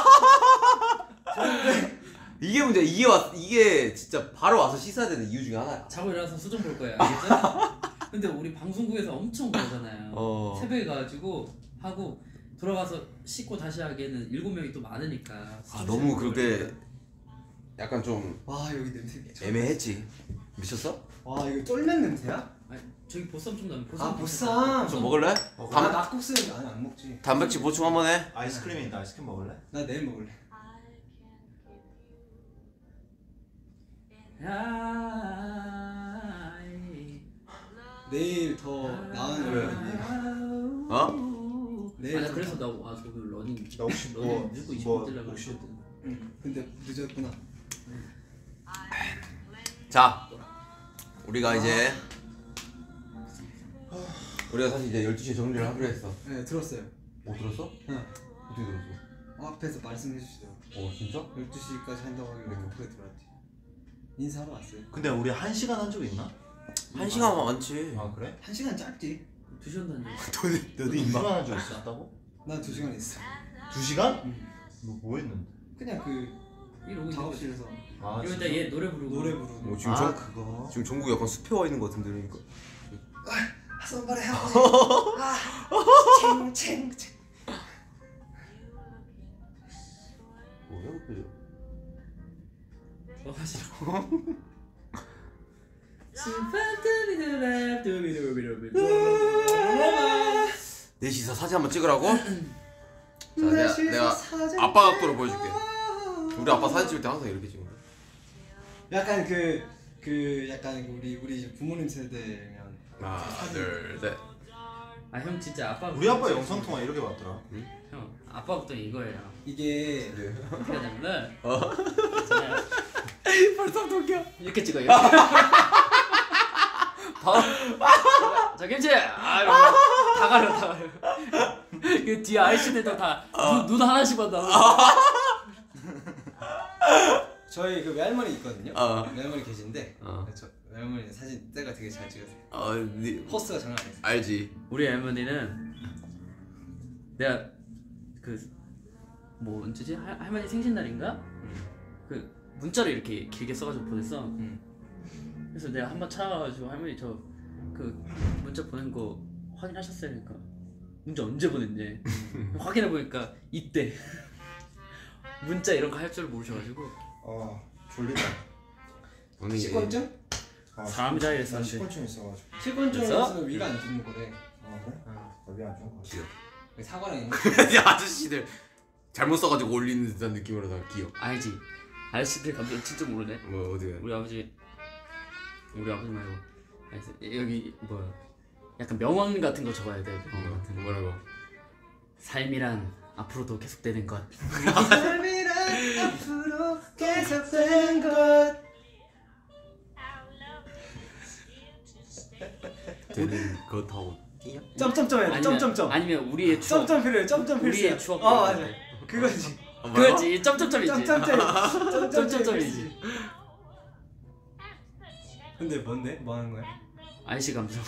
이게 문제. 이게 왔, 이게 진짜 바로 와서 씻어야 되는 이유 중에 하나야. 자고 일어나서 수정 볼 거예요. 알겠죠? 근데 우리 방송국에서 엄청 그러잖아요. 어. 새벽에 가가지고 하고 돌아가서 씻고 다시 하기에는 일곱 명이 또 많으니까. 아, 너무 그렇게 약간 좀 와 여기 냄새 미쳐. 애매했지. 미쳤어? 와 이거 쫄면 냄새야? 아니, 저기 보쌈 좀 나면 보쌈. 아 보쌈. 좀 먹을래? 나 단, 낙국수 아니 안 먹지. 단백질 보충 한번 해. 아이스크림이 있다. 아이스크림 먹을래? 나 내일 먹을래. 아이. 내일 더 나은 왜? 거. 어? 내일 아니 더 그래서 나- 나 아, 저기 러닝. 나 혹시 러닝 뭐 무조건 이십 뭐 분 뛰려고 혹시 했거든. 응. 근데 늦었구나. 자, 우리가 이제 우리가 사실 이제 열두 시에 정리를 하기로 했어. 네 들었어요. 못 들었어? 응. 어떻게 들었어? 어, 앞에서 말씀해 주시더라고. 어, 진짜? 열두 시까지 한다고 하길래 어. 급하게 들어왔지. 인사하러 왔어요. 근데 우리 한 시간 한 적 있나? 한 시간만 많지. 아 그래? 한 시간 짧지. 두 시간도 안 돼. 너도 두 시간 한 적 있었다고? 난 두 시간 있어. 두 시간? 응. 너 뭐 했는데? 그냥 그 이러고 작업실에서 아 이러고 있다 얘 노래 부르고. 노래 부르고. 뭐 지금 아 정, 그거? 지금 종국이 약간 숲에 와 있는 것 같은데 그러니까. 손발에 하고. 아, 챙챙챙. 뭐야 그 표정? 어 싫어. 넷이서 사진 한번 찍으라고? 자, 내가, 내가 아빠 각도로 보여줄게. 우리 아빠 사진 찍을 때 항상 이렇게 찍는 거야. 약간 그, 그 약간 우리 우리 이제 부모님 세대면 하나, 둘, 셋. 아 형 진짜 아빠. 우리 아빠 영상 통화 이렇게 봤더라. 형 아빠부터 이거예요. 이게 어떻게 하냐면은. 어? 있잖아요. 벌써 웃겨. 이렇게 찍어요. 바로 자 김치 아 이러고 다 가려 다 가려. 그 뒤에 아이씨들도 다눈 눈 하나씩만 나. 저희 그 외할머니 있거든요. 어. 외할머니 계신데 어. 저 외할머니 사진 때가 되게 잘 찍으세요. 어, 니 포스가 장난 아니에요. 알지. 우리 할머니는 내가 그 뭐 언제지 할, 할머니 생신날인가 그 문자를 이렇게 길게 써가지고 보냈어. 음. 그래서 내가 한번 찾아가지고 할머니 저 그 문자 보낸 거 확인하셨어요? 그러니까 문자 언제 보냈냐 확인해 보니까 이때 문자 이런 거 할 줄 모르셔가지고 아 졸리다. 오늘 이제 식곤증? 아, 사람이다 나 이랬었는데. 식곤증 있어가지고. 식곤증 그래서? 있으면 위가 안 좋는 거래. 아 그래? 나위안 좋은 거 같아. 사과랑 이런 이 아저씨들 잘못 써가지고 올리는 듯한 느낌으로 다 귀여워. 알지? 아저씨들 감정 진짜 모르네. 뭐 어디가? 우리 아버지 우리 아버지 말고 아니, 여기 뭐야 약간 명언 같은 거 적어야 돼. 명언 같은 거. 뭐라고? 삶이란 앞으로도 계속되는 것. 삶이란 앞으로 계속된 것. 되는 그렇다고. 점점점 해야 돼. 점점점. 아니면 우리의 추억. 점점 필요해. 점점 필요해. 우리의 추억. 어 맞아. 그거지. 그렇지. 점점점이지. 점점점. 점점점이지. 근데 뭔데? 뭐 하는 거야? 아이씨 감성.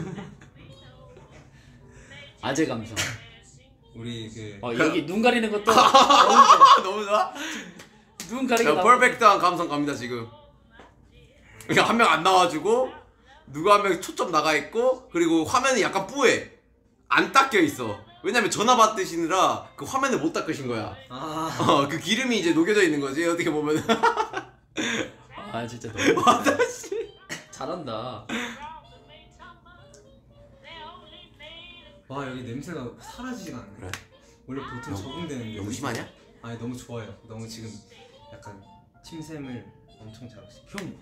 아재 감성. 우리 그 어 여기 눈 가리는 것도 너무 좋아. 눈 가리고 야, 나오고. 퍼펙트한 감성 갑니다 지금. 그러니까 한 명 안 나와주고 누가 한 명 초점 나가 있고 그리고 화면이 약간 뿌해. 안 닦여 있어. 왜냐면 전화 받으시느라 그 화면을 못 닦으신 거야. 아. 어, 그 기름이 이제 녹여져 있는 거지 어떻게 보면. 아 진짜 너무. 아저씨. 잘한다. 와 여기 냄새가 사라지지가 않네. 그래? 원래 보통 너무- 적응되는데. 너무 심하냐? 아니 너무 좋아요. 너무 지금 약간 침샘을 엄청 잘하시. 형.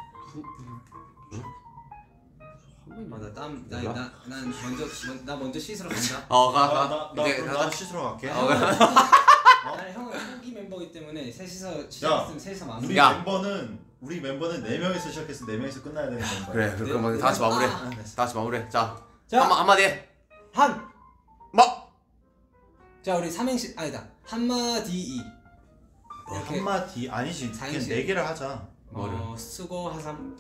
아나땀 몰라? 나난 먼저 먼- 나 먼저 씻으러 간다. 어 가 아, 가. 나, 나, 이제 그럼 가자. 나 씻으러 갈게. 어, 그래. 아니 형은 초기 멤버이기 때문에 셋이서 시작했으면 셋이서 마무리. 우리 야. 멤버는 우리 멤버는 네 명이서 시작해서 네 명이서 끝나야 되는 멤버야. 그래 그럼 다 같이 마무리해. 아. 다 같이 마무리해. 자 자. 한마 한마디 해. 한. 뭐? 자 우리 삼행시 아니다 한마디 이. 뭐 이렇게 한마디 아니지. 그냥 사행시. 네 개를 하자. 뭐를? 어, 수고하삼.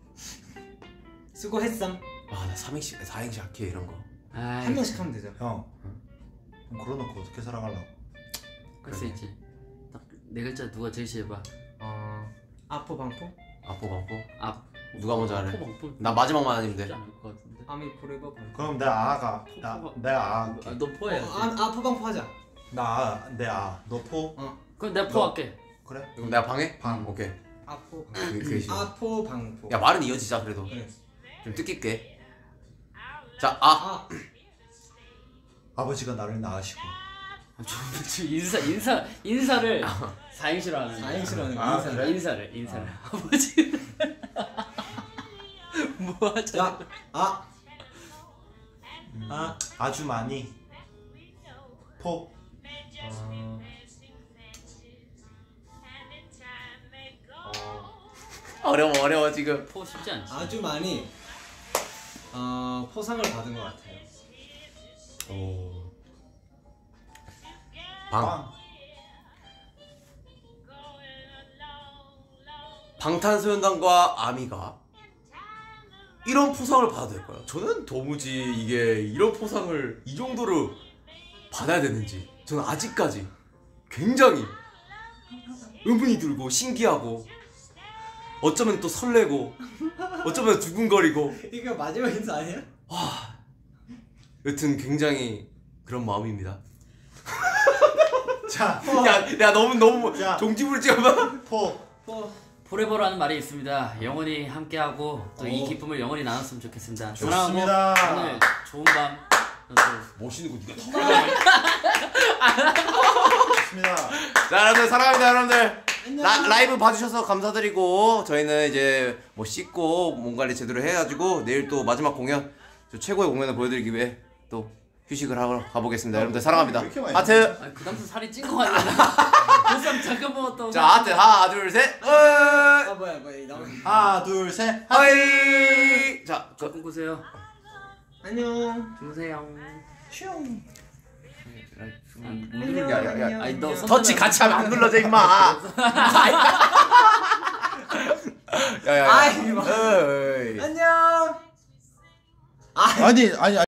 수고했삼. 아나 삼행시 사행시 할게 이런 거. 한 명씩 하면 되죠. 형. 그럼 걸어놓고 어떻게 살아가려고? 할수 있지. 딱 네 글자 누가 제일 해봐. 어 아포방포. 아포 방포. 아 누가 먼저 할래? 포방포. 나 마지막만 아니면 돼. 쉽지 않을 것 같은데. 아미 포레버 방포. 그럼 내 아가 나 내가 아 아, 할게. 너 포해야지. 어, 아, 아포방포 하자. 나내 아. 너 포? 그럼 내가 포할게. 그래? 그럼 내가 방해? 방. 오케이. 아포방포. 그, 그 시. 아포방포. 야 말은 이어지자 그래도. 그래. 좀 뜻깊게. 자 아. 아 아버지가 나를 낳으시고 저 인사 인사 인사를 사행시로 하는. 사행시로 하는 아, 인사. 그래? 인사를 인사를. 아버지. 뭐 하자. 자, 아, 음, 아, 아주 많이 포 어, 어려워 어려워 지금. 포 쉽지 않지. 아주 많이 어, 포상을 받은 것 같아요. 오. 방. 빵. 방탄소년단과 아미가 이런 포상을 받아도 될까요? 저는 도무지 이게 이런 포상을 이 정도로 받아야 되는지 저는 아직까지 굉장히 의문이 들고 신기하고 어쩌면 또 설레고 어쩌면 두근거리고 이거 마지막 인사 아니야? 여튼 굉장히 그런 마음입니다. 자, 야, 야 너무 너무 야. 종지부르지마. 포. 포. 포레버라는 말이 있습니다. 영원히 함께하고 또 이 오. 기쁨을 영원히 나눴으면 좋겠습니다. 좋습니다. 사랑하고 오늘 좋은 밤. 또 멋있는 거 니가 좋습니다. 자 여러분들 사랑합니다 여러분들. 라, 라이브 봐주셔서 감사드리고 저희는 이제 뭐 씻고 몸 관리 제대로 해가지고 내일 또 마지막 공연 저 최고의 공연을 보여드리기 위해 또 휴식을 하러 가보겠습니다. 여러분들 사랑합니다. 왜 이렇게 많이 하트. 아니, 그 당시 살이 찐 거 아니야? 그 사람 잠깐 먹었다고. 자 하트 하나 둘 셋. 아 뭐야 뭐야 나 하나, 둘, 셋. 하이. 자 그, 조금 꾸세요. 안녕. 주무세요. 슝. 누르는 게 아니야. 야, 아니 너 손 터치 들면- 같이 하면 안 눌러져 임마. 야야야. 아이, 뭐. 어이. 안녕. 아니, 아니, 아니.